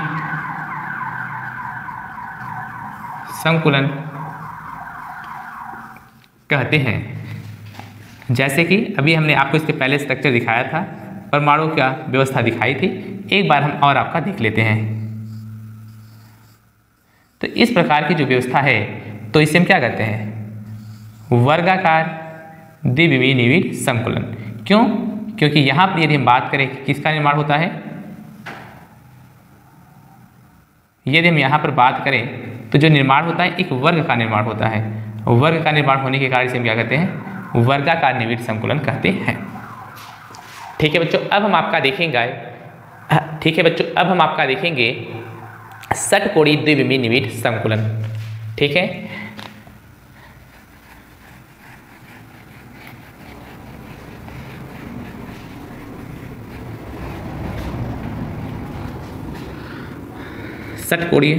संकुलन कहते हैं। जैसे कि अभी हमने आपको इसके पहले स्ट्रक्चर दिखाया था, परमाणु का व्यवस्था दिखाई थी, एक बार हम और आपका देख लेते हैं। तो इस प्रकार की जो व्यवस्था है तो इसे हम क्या कहते हैं? वर्गाकार द्विविमीय निविड संकुलन। क्यों? क्योंकि यहाँ पर यदि हम बात करें कि किसका निर्माण होता है, यदि हम यहाँ पर बात करें तो जो निर्माण होता है एक वर्ग का निर्माण होता है। वर्ग का निर्माण होने के कारण से हम क्या कहते हैं? वर्गाकार निविड संकुलन कहते हैं। ठीक है बच्चों, अब हम आपका देखेंगे ठीक है बच्चों अब हम आपका देखेंगे षटकोणीय द्विविमीय निविड संकुलन। ठीक है, षटकोणीय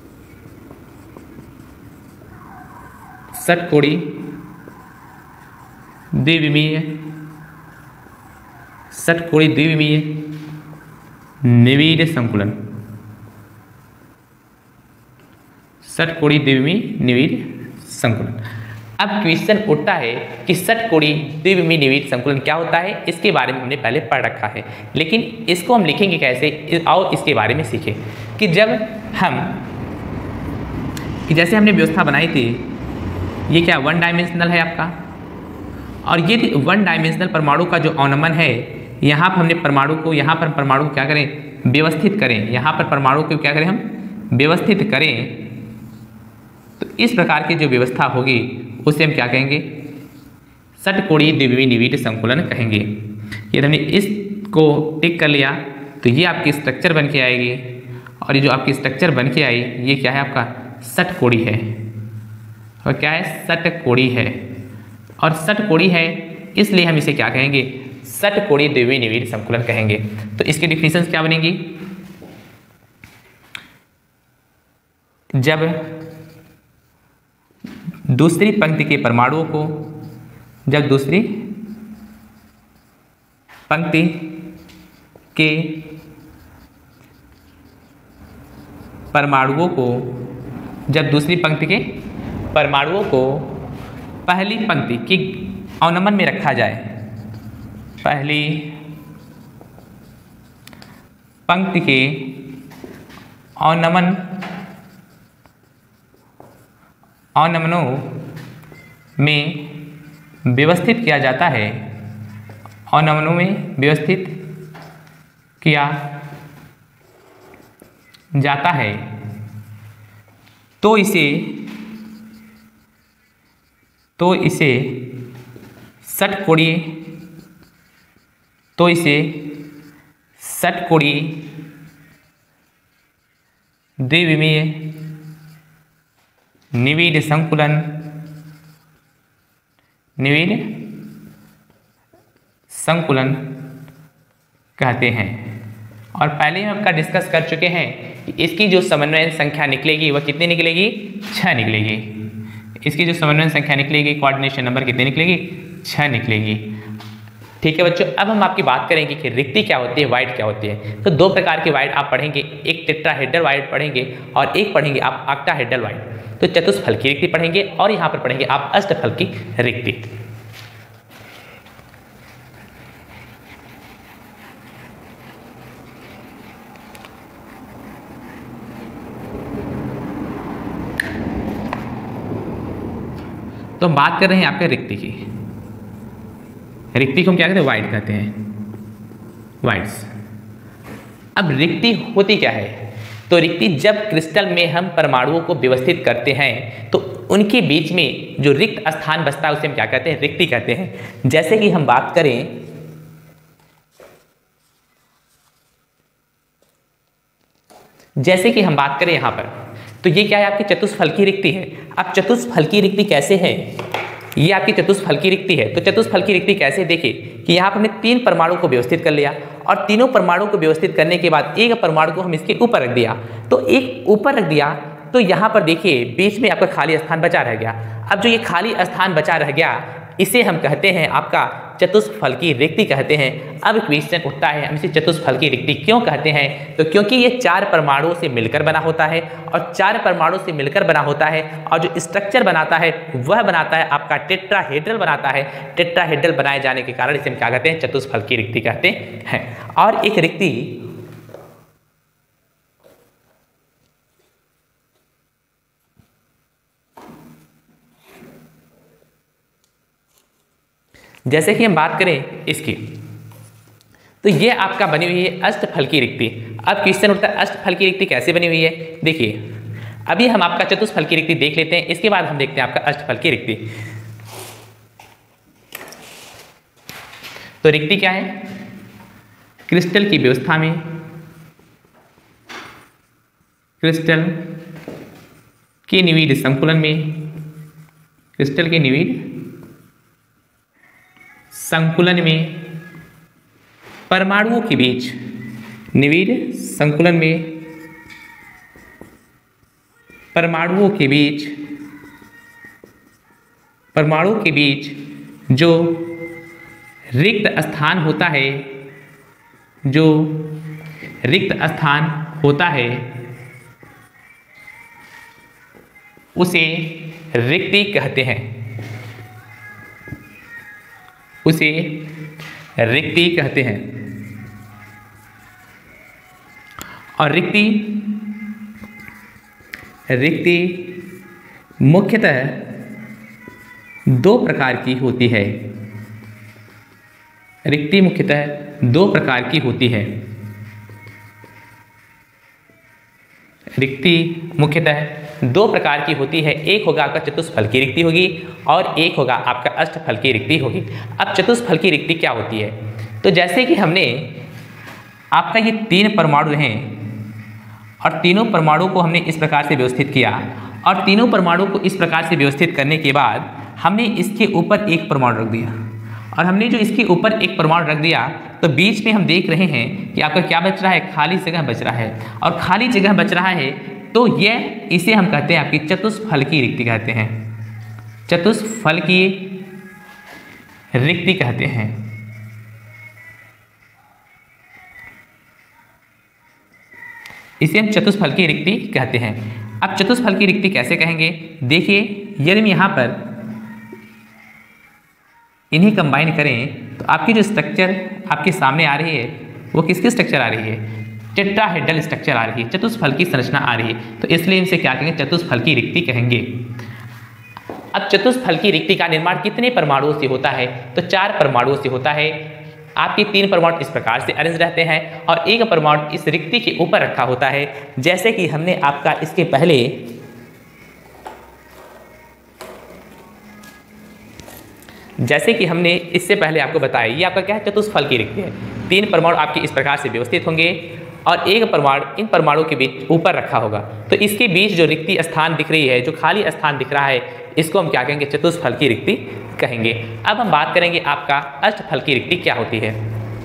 षटकोणीय द्विविमीय षटकोणीय द्विविमीय निविड़ संकुलन, षटकोणीय द्विविमीय निविड़ संकुलन। अब क्वेश्चन उठता है कि षटकोणीय द्विविमीय निविड़ संकुलन क्या होता है, इसके बारे में हमने पहले पढ़ रखा है, लेकिन इसको हम लिखेंगे कैसे, आओ इसके बारे में सीखें। कि जब हम कि जैसे हमने व्यवस्था बनाई थी, ये क्या वन डायमेंशनल है आपका, और ये वन डायमेंशनल परमाणु का जो अवनमन है, यहाँ पर हमने परमाणु को यहाँ पर परमाणु को क्या करें, व्यवस्थित करें, यहाँ पर परमाणु को क्या करें, हम व्यवस्थित करें। तो इस प्रकार की जो व्यवस्था होगी उसे हम क्या कहेंगे, षटकोणीय द्विविमीय निविड़ संकुलन कहेंगे। यदि हमने इसको टिक कर लिया तो ये आपकी स्ट्रक्चर बन के आएगी, और ये जो आपकी स्ट्रक्चर बन के आई ये क्या है, आपका षटकोणीय है, और क्या है, षटकोणीय है। और षटकोणीय है इसलिए हम इसे क्या कहेंगे, षटकोणीय द्विविमीय निविड़ संकुलन कहेंगे। तो इसके डिफिनेशंस क्या बनेंगी, जब दूसरी पंक्ति के परमाणुओं को जब दूसरी पंक्ति के परमाणुओं को जब दूसरी पंक्ति के परमाणुओं को पहली पंक्ति की अवनमन में रखा जाए, पहली पंक्ति के अवनमन अवनमनों में व्यवस्थित किया जाता है, अवनमनों में व्यवस्थित किया जाता है, तो इसे तो इसे षटकोणीय तो इसे षटकोणीय द्विविमीय निविड़ संकुलन निविड़ संकुलन कहते हैं। और पहले हम आपका डिस्कस कर चुके हैं कि इसकी जो समन्वय संख्या निकलेगी वह कितनी निकलेगी, छः निकलेगी। इसकी जो समन्वय संख्या निकलेगी, कोऑर्डिनेशन नंबर कितनी निकलेगी, छः निकलेगी। ठीक है बच्चों, अब हम आपकी बात करेंगे कि रिक्ति क्या होती है, वाइड क्या होती है। तो दो प्रकार की वाइड आप पढ़ेंगे, एक टेट्राहेड्रल वाइड पढ़ेंगे और एक पढ़ेंगे आप ऑक्टाहेड्रल वाइड। तो चतुष्फल की रिक्ति पढ़ेंगे और यहाँ पर पढ़ेंगे आप अष्टफल की रिक्ति। तो हम बात कर रहे हैं आपके रिक्ति की। रिक्ति को हम क्या कहते हैं, वाइड कहते हैं, वाइड्स। अब रिक्ति होती क्या है, तो रिक्ति जब क्रिस्टल में हम परमाणुओं को व्यवस्थित करते हैं तो उनके बीच में जो रिक्त स्थान बचता है उसे हम क्या कहते हैं, रिक्ति कहते हैं। जैसे कि हम बात करें जैसे कि हम बात करें यहाँ पर, तो ये क्या है, आपकी चतुष्फल की रिक्ति है। अब चतुष्फल की रिक्ति कैसे है, ये आपकी चतुष्फल की रिक्ति है। तो चतुष्फल की रिक्ति कैसे, देखिए कि यहाँ पर हमने तीन परमाणु को व्यवस्थित कर लिया और तीनों परमाणु को व्यवस्थित करने के बाद एक परमाणु को हम इसके ऊपर रख दिया। तो एक ऊपर रख दिया तो यहाँ पर देखिए बीच में आपका खाली स्थान बचा रह गया। अब जो ये खाली स्थान बचा रह गया इसे हम कहते हैं आपका चतुष्फल की रिक्ति कहते हैं। अब क्वेश्चन उठता है हम इसे चतुष्फल की रिक्ति क्यों कहते हैं, तो क्योंकि ये चार परमाणुओं से मिलकर बना होता है और चार परमाणु से मिलकर बना होता है और जो स्ट्रक्चर बनाता है वह बनाता है आपका टेट्राहेड्रल बनाता है। टेट्राहेड्रल बनाए जाने के कारण इसे हम क्या कहते हैं, चतुष्फल की रिक्ति कहते हैं। और एक रिक्ति जैसे कि हम बात करें इसकी, तो ये आपका बनी हुई है अष्टफल की रिक्ति। अब क्वेश्चन उठता है अष्टफल की रिक्ति कैसे बनी हुई है। देखिए अभी हम आपका चतुष्फल की रिक्ति देख लेते हैं, इसके बाद हम देखते हैं आपका अष्टफल की रिक्ति। तो रिक्ति क्या है, क्रिस्टल की व्यवस्था में क्रिस्टल के निविड़ संकुलन में क्रिस्टल के निविड़ संकुलन में परमाणुओं के बीच निविड़ संकुलन में परमाणुओं के बीच परमाणुओं के बीच जो रिक्त स्थान होता है, जो रिक्त स्थान होता है उसे रिक्ति कहते हैं, उसे रिक्ति कहते हैं। और रिक्ति रिक्ति मुख्यतः दो प्रकार की होती है। रिक्ति मुख्यतः दो प्रकार की होती है। रिक्ति मुख्यतः दो प्रकार की होती है। एक होगा आपका चतुष्फल की रिक्ति होगी और एक होगा आपका अष्टफल की रिक्ति होगी। अब चतुष्फल की रिक्ति क्या होती है? तो जैसे कि हमने आपका ये तीन परमाणु हैं और तीनों परमाणु को हमने इस प्रकार से व्यवस्थित किया और तीनों परमाणु को इस प्रकार से व्यवस्थित करने के बाद हमने इसके ऊपर एक परमाणु रख दिया और हमने जो इसके ऊपर एक परमाणु रख दिया तो बीच में हम देख रहे हैं कि आपका क्या बच रहा है, खाली जगह बच रहा है। और खाली जगह बच रहा है तो यह इसे हम कहते हैं आपकी चतुष्फल की रिक्ति कहते हैं, चतुष्फल की रिक्ति कहते हैं। इसे हम चतुष्फल की रिक्ति कहते हैं। अब चतुष्फल की रिक्ति कैसे कहेंगे? देखिए, यदि हम यहाँ पर इन्हें कंबाइन करें तो आपकी जो स्ट्रक्चर आपके सामने आ रही है वो किसकी स्ट्रक्चर आ रही है? टेट्राहेड्रल स्ट्रक्चर आ रही है, चतुष्फल की संरचना आ रही है। तो इसलिए इनसे क्या कहेंगे? चतुष्फल की रिक्ति कहेंगे। अब चतुष्फल की रिक्ति का निर्माण कितने परमाणुओं से होता है? तो चार परमाणुओं से होता है। आपके तीन परमाणु इस प्रकार से अरेंज रहते हैं और एक परमाणु इस रिक्ति के ऊपर रखा होता है, जैसे कि हमने आपका इसके पहले जैसे कि हमने इससे पहले आपको बताया, ये आपका क्या है? चतुष्फल की रिक्ति है। तीन परमाणु आपके इस प्रकार से व्यवस्थित होंगे और एक परमाणु इन परमाणु के बीच ऊपर रखा होगा। तो इसके बीच जो रिक्ति स्थान दिख रही है, जो खाली स्थान दिख रहा है, इसको हम क्या कहेंगे? चतुष्फल की रिक्ति कहेंगे। अब हम बात करेंगे आपका अष्टफल की रिक्ति क्या होती है।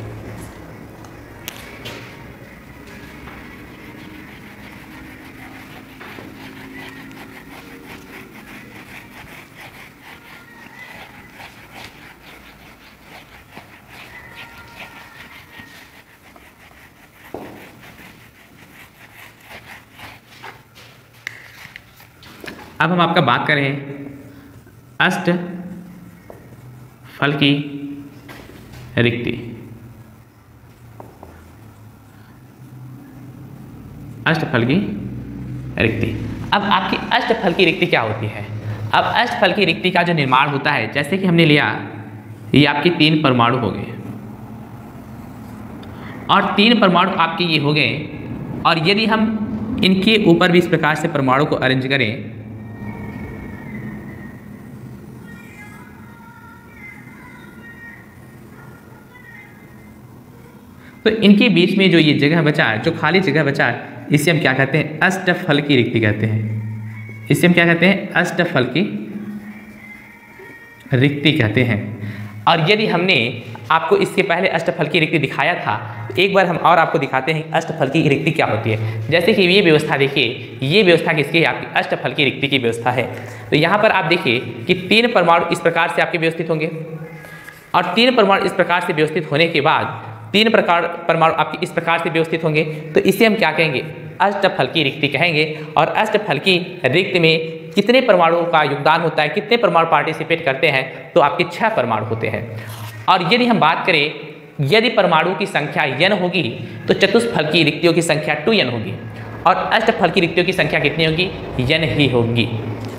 अब हम आपका बात करें अष्ट फल की रिक्ति। अष्टफल की रिक्ति। अब आपकी अष्टफल की रिक्ति क्या होती है? अब अष्टफल की रिक्ति का जो निर्माण होता है, जैसे कि हमने लिया ये आपके तीन परमाणु हो गए और तीन परमाणु आपके ये हो गए और यदि हम इनके ऊपर भी इस प्रकार से परमाणु को अरेंज करें तो इनके बीच में जो ये जगह बचा है, जो खाली जगह बचा है, इसे हम क्या कहते हैं? अष्टफल की रिक्ति कहते हैं। इसे हम क्या कहते हैं? अष्टफल की रिक्ति कहते हैं। और यदि हमने आपको इसके पहले अष्टफल की रिक्ति दिखाया था, एक बार हम और आपको दिखाते हैं अष्टफल की रिक्ति क्या होती है। जैसे कि ये व्यवस्था देखिए, ये व्यवस्था किसकी है? आपकी अष्टफल की रिक्ति की व्यवस्था है। तो यहाँ पर आप देखिए कि तीन परमाणु इस प्रकार से आपके व्यवस्थित होंगे और तीन परमाणु इस प्रकार से व्यवस्थित होने के बाद तीन प्रकार परमाणु आपके इस प्रकार से व्यवस्थित होंगे। तो इसे हम क्या कहेंगे? अष्टफल की रिक्ति कहेंगे। और अष्टफल की रिक्ति में कितने परमाणुओं का योगदान होता है, कितने परमाणु पार्टिसिपेट करते हैं? तो आपके छह परमाणु होते हैं। और यदि हम बात करें, यदि परमाणु की संख्या n होगी तो चतुष्फल की रिक्तियों की संख्या टू एन होगी और अष्टफल की रिक्तियों की संख्या कितनी होगी? n ही होगी।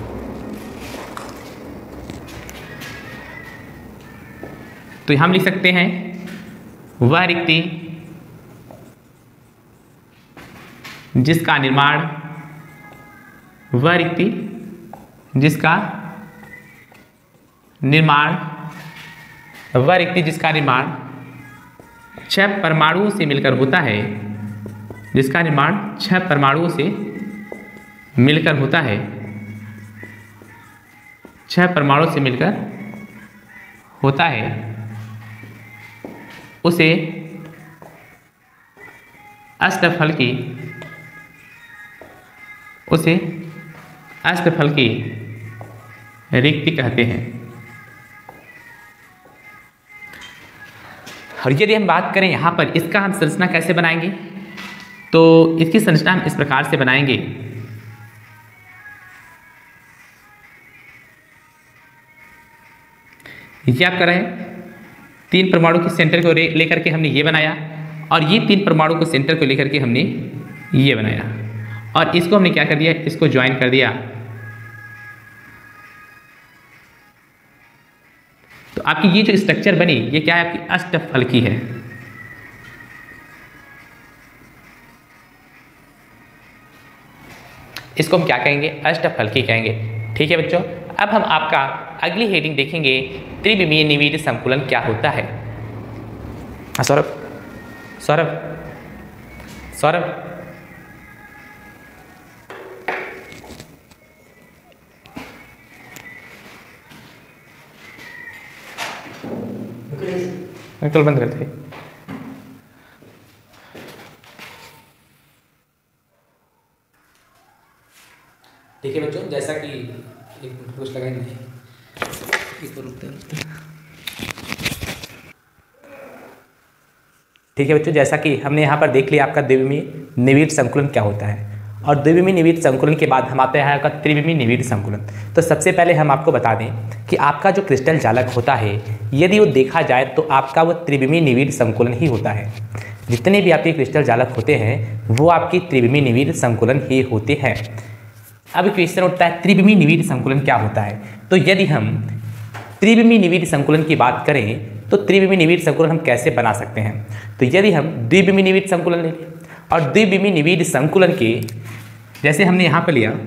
तो हम लिख सकते हैं वह रिक्ति जिसका निर्माण वह रिक्ति जिसका निर्माण वह रिक्ति जिसका निर्माण छह परमाणुओं से मिलकर होता है, जिसका निर्माण छह परमाणुओं से मिलकर होता है, छह परमाणुओं से मिलकर होता है, उसे अष्टफल की उसे अष्टफल की रिक्ति कहते हैं। और यदि हम बात करें यहाँ पर इसका हम संरचना कैसे बनाएंगे, तो इसकी संरचना हम इस प्रकार से बनाएंगे। ये आप कर रहे हैं तीन परमाणु के सेंटर को लेकर के हमने ये बनाया, और ये तीन परमाणु को सेंटर को लेकर के हमने ये बनाया, और इसको हमने क्या कर दिया, इसको ज्वाइन कर दिया। तो आपकी ये जो स्ट्रक्चर बनी ये क्या है, आपकी अष्टफलकी है। इसको हम क्या कहेंगे, अष्टफलकी कहेंगे। ठीक है बच्चों, अब हम आपका अगली हेडिंग देखेंगे, त्रिविमीय निविड संकुलन क्या होता है। हाँ सौरभ सौरभ सौरभ कल बंद करते हैं। ठीक है बच्चों, जैसा कि एक मिनट कुछ लगा नहीं, इसको रुकते रुकते। ठीक है बच्चों, जैसा कि हमने यहाँ पर देख लिया आपका द्विविमीय निविड संकुलन क्या होता है, और द्विविमीय निविड संकुलन के बाद हम आते हैं आपका त्रिविमीय निविड संकुलन। तो सबसे पहले हम आपको बता दें कि आपका जो क्रिस्टल जालक होता है, यदि वो देखा जाए तो आपका वो त्रिविमीय निविड संकुलन ही होता है। जितने भी आपके क्रिस्टल जालक होते हैं वो आपकी त्रिविमीय निविड संकुलन ही होते हैं। अब क्वेश्चन उठता है त्रिविमीय निविड संकुलन क्या होता है। तो यदि हम त्रिविमीय निविड संकुलन की बात करें तो त्रिविमीय निविड संकुलन हम कैसे बना सकते हैं। तो यदि हम द्विविमीय निविड संकुलन लें, और द्विविमीय निविड संकुलन के जैसे हमने यहाँ पर लिया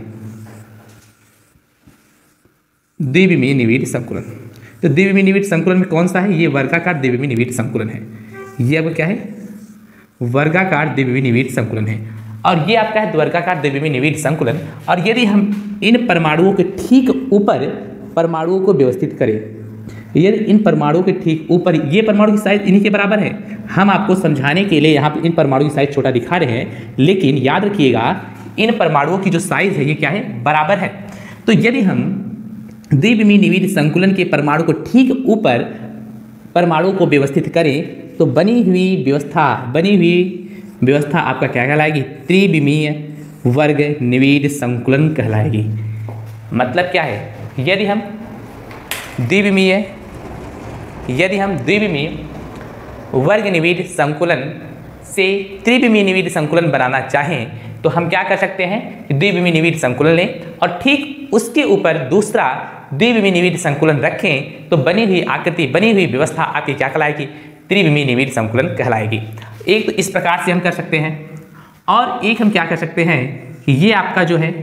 द्विविमीय निविड संकुलन, तो द्विविमीय निविड संकुलन में कौन सा है, ये वर्गाकार द्विविमीय निविड संकुलन है। ये अब क्या है, वर्गाकार द्विविमीय निविड संकुलन है, और ये आपका है वर्गाकार द्विविमीय निविड संकुलन। और यदि हम इन परमाणुओं के ठीक ऊपर परमाणुओं को व्यवस्थित करें, यदि इन परमाणुओं के ठीक ऊपर, ये परमाणु की साइज इन्हीं के बराबर है। हम आपको समझाने के लिए यहाँ पे इन परमाणु की साइज छोटा दिखा रहे हैं, लेकिन याद रखिएगा इन परमाणुओं की जो साइज है ये क्या है, बराबर है। तो यदि हम द्विविमीय निविड संकुलन के परमाणु को ठीक ऊपर परमाणु को व्यवस्थित करें तो बनी हुई व्यवस्था बनी हुई व्यवस्था आपका क्या कहलाएगी, त्रिविमीय वर्ग निविड संकुलन कहलाएगी। मतलब क्या है, यदि हम द्विविमीय यदि हम द्विविमीय वर्ग निविड संकुलन से त्रिविमीय निविड संकुलन बनाना चाहें तो हम क्या कर सकते हैं, द्विविमीय निविड संकुलन लें और ठीक उसके ऊपर दूसरा द्विविमीय निविड संकुलन रखें तो बनी हुई आकृति बनी हुई व्यवस्था आपकी क्या कहलाएगी, त्रिविमीय निविड संकुलन कहलाएगी। एक तो इस प्रकार से हम कर सकते हैं, और एक हम क्या कर सकते हैं कि ये आपका जो है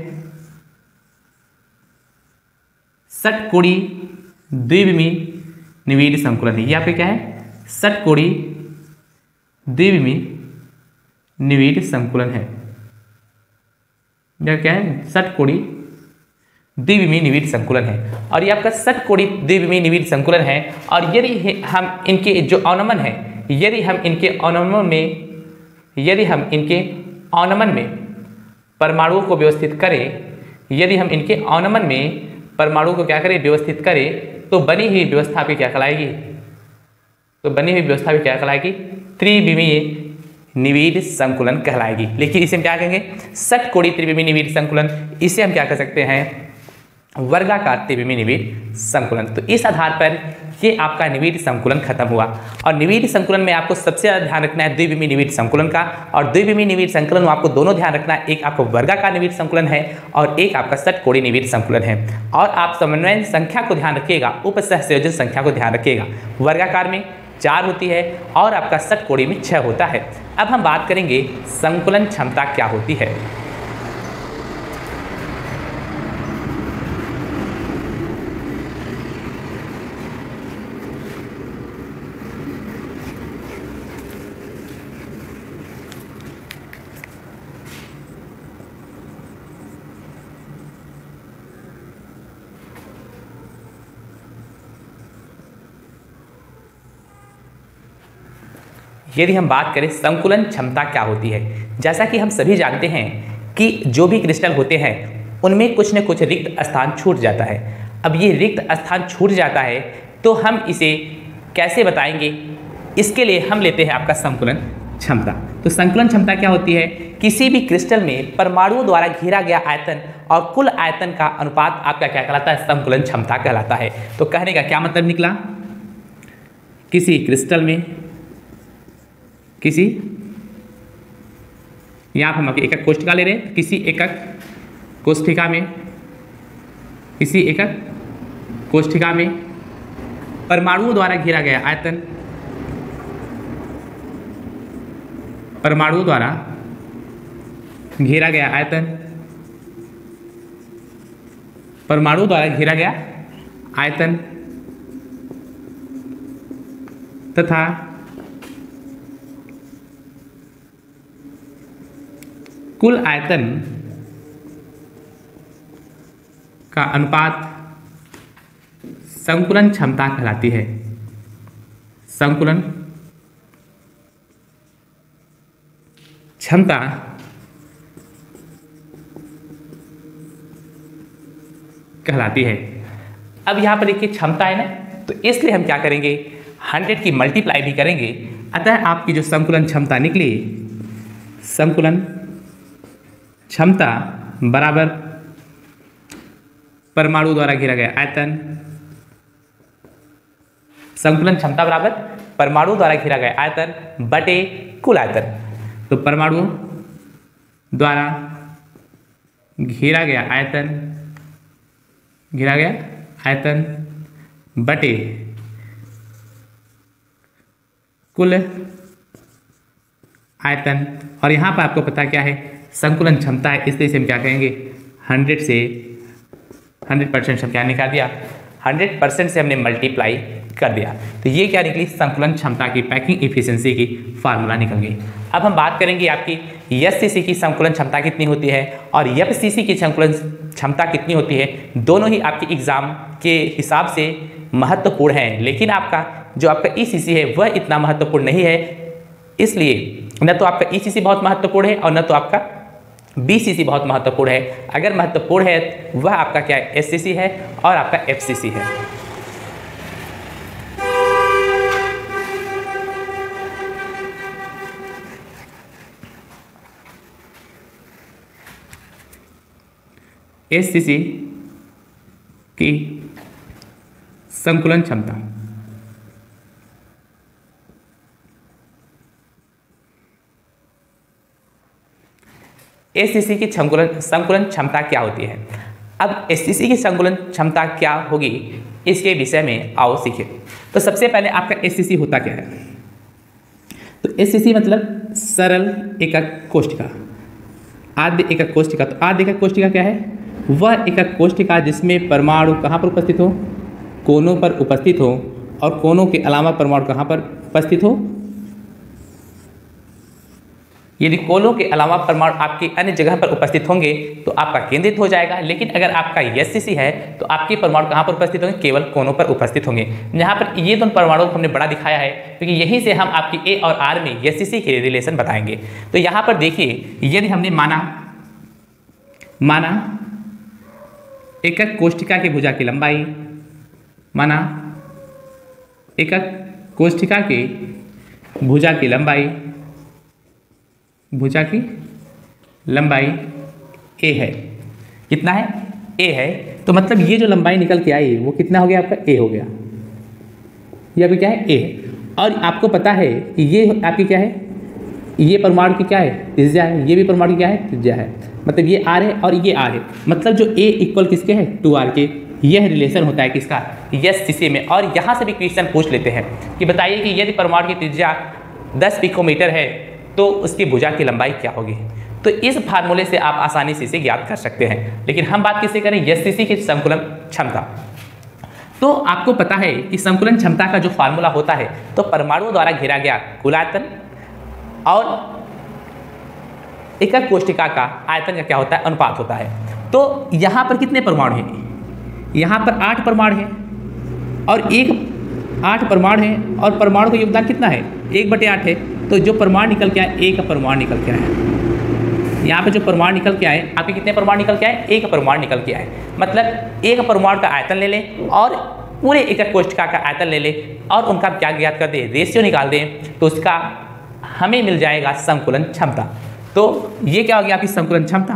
षटकोणी द्विविमीय निविड संकुलन है। ये आपका क्या है, षटकोणी द्विविमीय निविड संकुलन है। यह क्या है, षटकोणी द्विविमीय निविड संकुलन है, और ये आपका षटकोणी द्विविमीय निविड संकुलन है। और यदि हम इनके जो अवनमन है, यदि हम इनके अवनमन में यदि हम इनके अवनमन में परमाणुओं को व्यवस्थित करें यदि हम इनके अवनमन में परमाणु को क्या करें, व्यवस्थित करें तो बनी हुई व्यवस्था भी क्या कहलाएगी, तो बनी हुई व्यवस्था भी क्या कहलाएगी, त्रिविमीय निविड संकुलन कहलाएगी। लेकिन इसे हम क्या कहेंगे, षटकोणी त्रिविमीय निविड संकुलन। इसे हम क्या कर सकते हैं, वर्गाकार त्रिविमीय निविड संकुलन। तो इस आधार पर ये आपका निविड संकुलन खत्म हुआ। और निविड संकुलन में आपको सबसे ज़्यादा ध्यान रखना है द्विविमीय निविड संकुलन का, और द्विविमीय निविड संकुलन में आपको दोनों ध्यान रखना है, एक आपको वर्गाकार निविड संकुलन है और एक आपका षटकोणी निविड संकुलन है। और आप समन्वय संख्या को ध्यान रखिएगा, उपसहसंयोजन संख्या को ध्यान रखिएगा। वर्गाकार में चार होती है और आपका षटकोणी में छः होता है। अब हम बात करेंगे संकुलन क्षमता क्या होती है। यदि हम बात करें संकुलन क्षमता क्या होती है, जैसा कि हम सभी जानते हैं कि जो भी क्रिस्टल होते हैं उनमें कुछ न कुछ रिक्त स्थान छूट जाता है। अब ये रिक्त स्थान छूट जाता है तो हम इसे कैसे बताएंगे इसके लिए हम लेते हैं आपका संकुलन क्षमता। तो संकुलन क्षमता क्या होती है? किसी भी क्रिस्टल में परमाणुओं द्वारा घेरा गया आयतन और कुल आयतन का अनुपात आपका क्या कहलाता है? संकुलन क्षमता कहलाता है। तो कहने का क्या मतलब निकला? किसी क्रिस्टल में, किसी, यहां पर हम एकक कोष्ठिका ले रहे हैं, किसी एकक कोष्ठिका में, किसी एकक कोष्ठिका में परमाणुओं द्वारा घेरा गया आयतन, परमाणुओं द्वारा घेरा गया आयतन, परमाणुओं द्वारा घेरा गया आयतन तथा कुल आयतन का अनुपात संकुलन क्षमता कहलाती है। संकुलन क्षमता कहलाती है। अब यहां पर देखिए क्षमता है ना, तो इसलिए हम क्या करेंगे? हंड्रेड की मल्टीप्लाई भी करेंगे। अतः आपकी जो संकुलन क्षमता निकली, संकुलन क्षमता बराबर परमाणु द्वारा घेरा गया आयतन, संकुलन क्षमता बराबर परमाणु द्वारा घेरा गया आयतन बटे कुल आयतन। तो परमाणु द्वारा घेरा गया आयतन, घेरा गया आयतन बटे कुल आयतन। और यहाँ पर आपको पता क्या है? संकुलन क्षमता है, इसलिए से हम क्या कहेंगे? हंड्रेड से हंड्रेड परसेंट हम क्या निकाल दिया? हंड्रेड परसेंट से हमने मल्टीप्लाई कर दिया। तो ये क्या निकली? संकुलन क्षमता की पैकिंग इफिशिएंसी की फार्मूला निकल गई। अब हम बात करेंगे आपकी एससीसी की संकुलन क्षमता कितनी होती है और एफसीसी की संकुलन क्षमता कितनी होती है। दोनों ही आपके एग्जाम के हिसाब से महत्वपूर्ण है, लेकिन आपका जो आपका ईसीसी है वह इतना महत्वपूर्ण नहीं है। इसलिए न तो आपका ईसीसी बहुत महत्वपूर्ण है और न तो आपका बीसीसी बहुत महत्वपूर्ण है। अगर महत्वपूर्ण है वह आपका क्या है? एससीसी है और आपका एफसीसी है। एससीसी की संकुलन क्षमता एससीसी की संकुलन संकुलन क्षमता क्या होती है? अब एससीसी की संकुलन क्षमता क्या होगी इसके विषय में आओ सीखें। तो सबसे पहले आपका एससीसी होता क्या है? तो एससीसी मतलब सरल एकक कोष्ठिका, आद्य एकक कोष्ठिका। तो आद्य एकक कोष्ठिका क्या है? वह एकक कोष्ठिका जिसमें परमाणु कहाँ पर उपस्थित हो? कोनों पर उपस्थित हो, और कोनों के अलावा परमाणु कहाँ पर उपस्थित हो? यदि कोनों के अलावा परमाणु आपकी अन्य जगह पर उपस्थित होंगे तो आपका केंद्रित हो जाएगा। लेकिन अगर आपका एससीसी है तो आपके परमाणु कहाँ पर उपस्थित होंगे? केवल कोनों पर उपस्थित होंगे। यहाँ पर ये दोनों परमाणु को हमने बड़ा दिखाया है क्योंकि तो यहीं से हम आपकी ए और आर में एससीसी के रिलेशन बताएंगे। तो यहाँ पर देखिए, यदि हमने माना माना एकक कोष्ठिका की भुजा की लंबाई, माना एकक कोष्ठिका की भुजा की लंबाई भुजा की लंबाई ए है। कितना है? ए है। तो मतलब ये जो लंबाई निकल के आई वो कितना हो गया? आपका ए हो गया। ये आपकी क्या है? ए है। और आपको पता है कि ये आपकी क्या है? ये परमाणु की क्या है? त्रिज्या है। ये भी परमाणु की क्या है? त्रिज्या है। मतलब ये आर है और ये आर है। मतलब जो ए इक्वल किसके है? टू आर के। यह रिलेशन होता है किसका? एससीसी में। और यहाँ से भी क्वेश्चन पूछ लेते हैं कि बताइए कि यदि परमाणु की त्रिज्या दस पिकोमीटर है तो उसकी भुजा की लंबाई क्या होगी? तो इस फार्मूले से आप आसानी से इसे ज्ञात कर सकते हैं। लेकिन हम बात किससे करें? एससीसी की संकुलन क्षमता। तो आपको पता है कि संकुलन क्षमता का जो फार्मूला होता है, तो परमाणुओं द्वारा घेरा गया कुल आयतन और एकक कोष्ठिका का आयतन का क्या होता है? अनुपात होता है। तो यहाँ पर कितने परमाणु हैं? यहाँ पर आठ परमाणु हैं और एक आठ परमाणु हैं और परमाणु का योगदान कितना है? एक बटे आठ है। तो जो परमाणु निकल के आए, एक परमाणु निकल के आए। यहाँ पे जो परमाणु निकल के आए, आपके कितने परमाणु निकल के आए? एक परमाणु निकल के आए। मतलब एक परमाणु का आयतन ले लें और पूरे एकक कोष्ठिका का आयतन ले ले और उनका क्या ज्ञात कर दे, रेशियो निकाल दें, तो उसका हमें मिल जाएगा संकुलन क्षमता। तो ये क्या हो गया आपकी संकुलन क्षमता।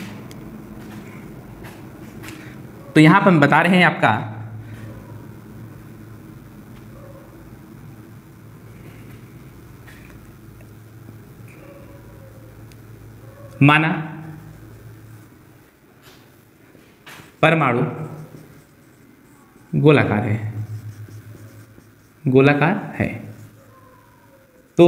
तो यहां पर हम बता रहे हैं आपका माना परमाणु गोलाकार है, गोलाकार है, तो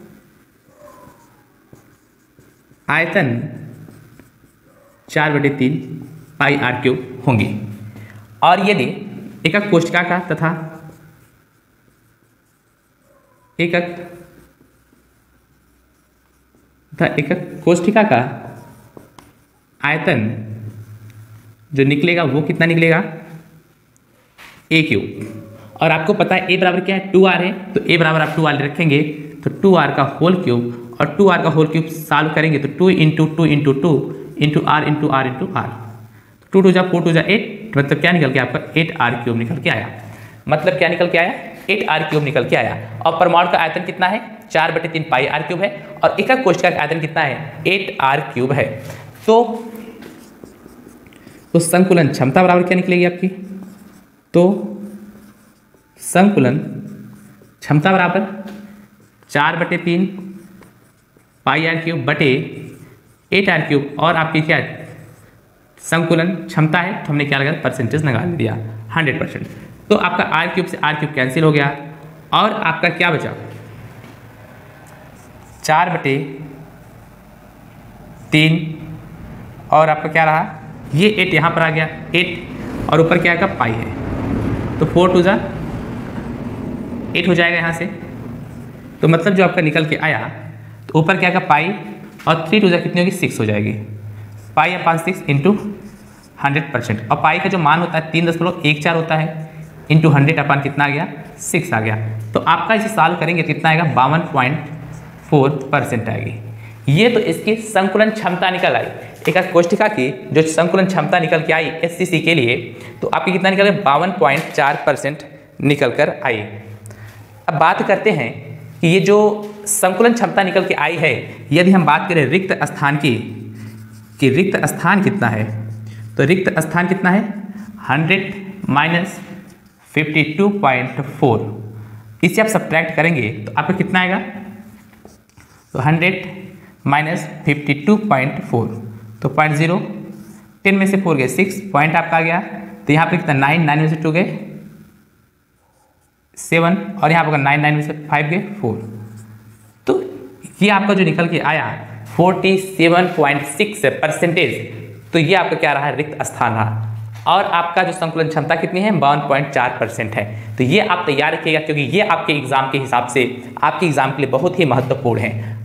आयतन चार बटे तीन पाई आर क्यूब होंगी। और यदि एकक कोष्ठिका का तथा एकक तथा एकक कोष्ठिका का आयतन जो निकलेगा वो कितना निकलेगा, ए क्यूब। और आपको पता है ए बराबर क्या है, टू आर है, तो ए बराबर आप टू आर रखेंगे तो टू आर का होल क्यूब, और टू आर का होल क्यूब सॉल्व करेंगे तो two into two into two into R into R into R, two two जा फोर टू जा एट, मतलब क्या निकल के आपका एट आर क्यूब निकल के आया। मतलब क्या निकल के आया, एट आर क्यूब निकल के आया। और परमाणु का आयतन कितना है, चार बटे तीन पाई आर क्यूब है, और एकक कोष्ठिका का आयतन कितना है, एट आर क्यूब है। तो तो संकुलन क्षमता बराबर क्या निकलेगी आपकी, तो संकुलन क्षमता बराबर चार बटे तीन पाई आर क्यूब बटे एट आर क्यूब, और आपकी क्या संकुलन क्षमता है, तो हमने क्या लगा परसेंटेज निकाल दिया हंड्रेड परसेंट। तो आपका आर क्यूब से आर क्यूब कैंसिल हो गया, और आपका क्या बचा, चार बटे तीन, और आपका क्या रहा, ये एट यहाँ पर आ गया, एट और ऊपर क्या आएगा पाई है, तो फोर टू जा एट हो जाएगा यहाँ से। तो मतलब जो आपका निकल के आया, तो ऊपर क्या आएगा पाई, और थ्री टू जा कितनी होगी, सिक्स हो जाएगी। पाई या पाँच सिक्स इंटू हंड्रेड परसेंट, और पाई का जो मान होता है तीन दशमलव एक चार होता है, इंटू हंड्रेड अपान कितना आ गया, सिक्स आ गया। तो आपका इसे सॉल्व करेंगे कितना आएगा, बावन पॉइंट फोर परसेंट आएगी। ये तो इसकी संकुलन क्षमता निकल आई, एकक कोष्ठिका की जो संकुलन क्षमता निकल के आई एससीसी के लिए, तो आपकी कितना निकल गया, बावन पॉइंट चार परसेंट निकल कर आई। अब बात करते हैं कि ये जो संकुलन क्षमता निकल के आई है, यदि हम बात करें रिक्त स्थान की, कि रिक्त स्थान कितना है, तो रिक्त स्थान कितना है, hundred minus fifty two point four, इसे आप सब्ट्रैक्ट करेंगे तो आपका कितना आएगा, तो hundred minus fifty two point four, तो पॉइंट जीरो, टेन में से फोर गए सिक्स, पॉइंट आपका आ गया, तो यहाँ पे कितना नाइन, नाइन में से टू गए सेवन, और यहाँ पर नाइन, नाइन में से फाइव गए फोर। तो ये आपका जो निकल के आया forty seven point six percentage, तो ये आपका क्या रहा, रिक्त स्थान रहा। और आपका जो संकुलन क्षमता कितनी है, बावन पॉइंट चार परसेंट है। तो ये आप तैयार रखिएगा, क्योंकि ये आपके एग्जाम के हिसाब से आपके एग्जाम के लिए बहुत ही महत्वपूर्ण है।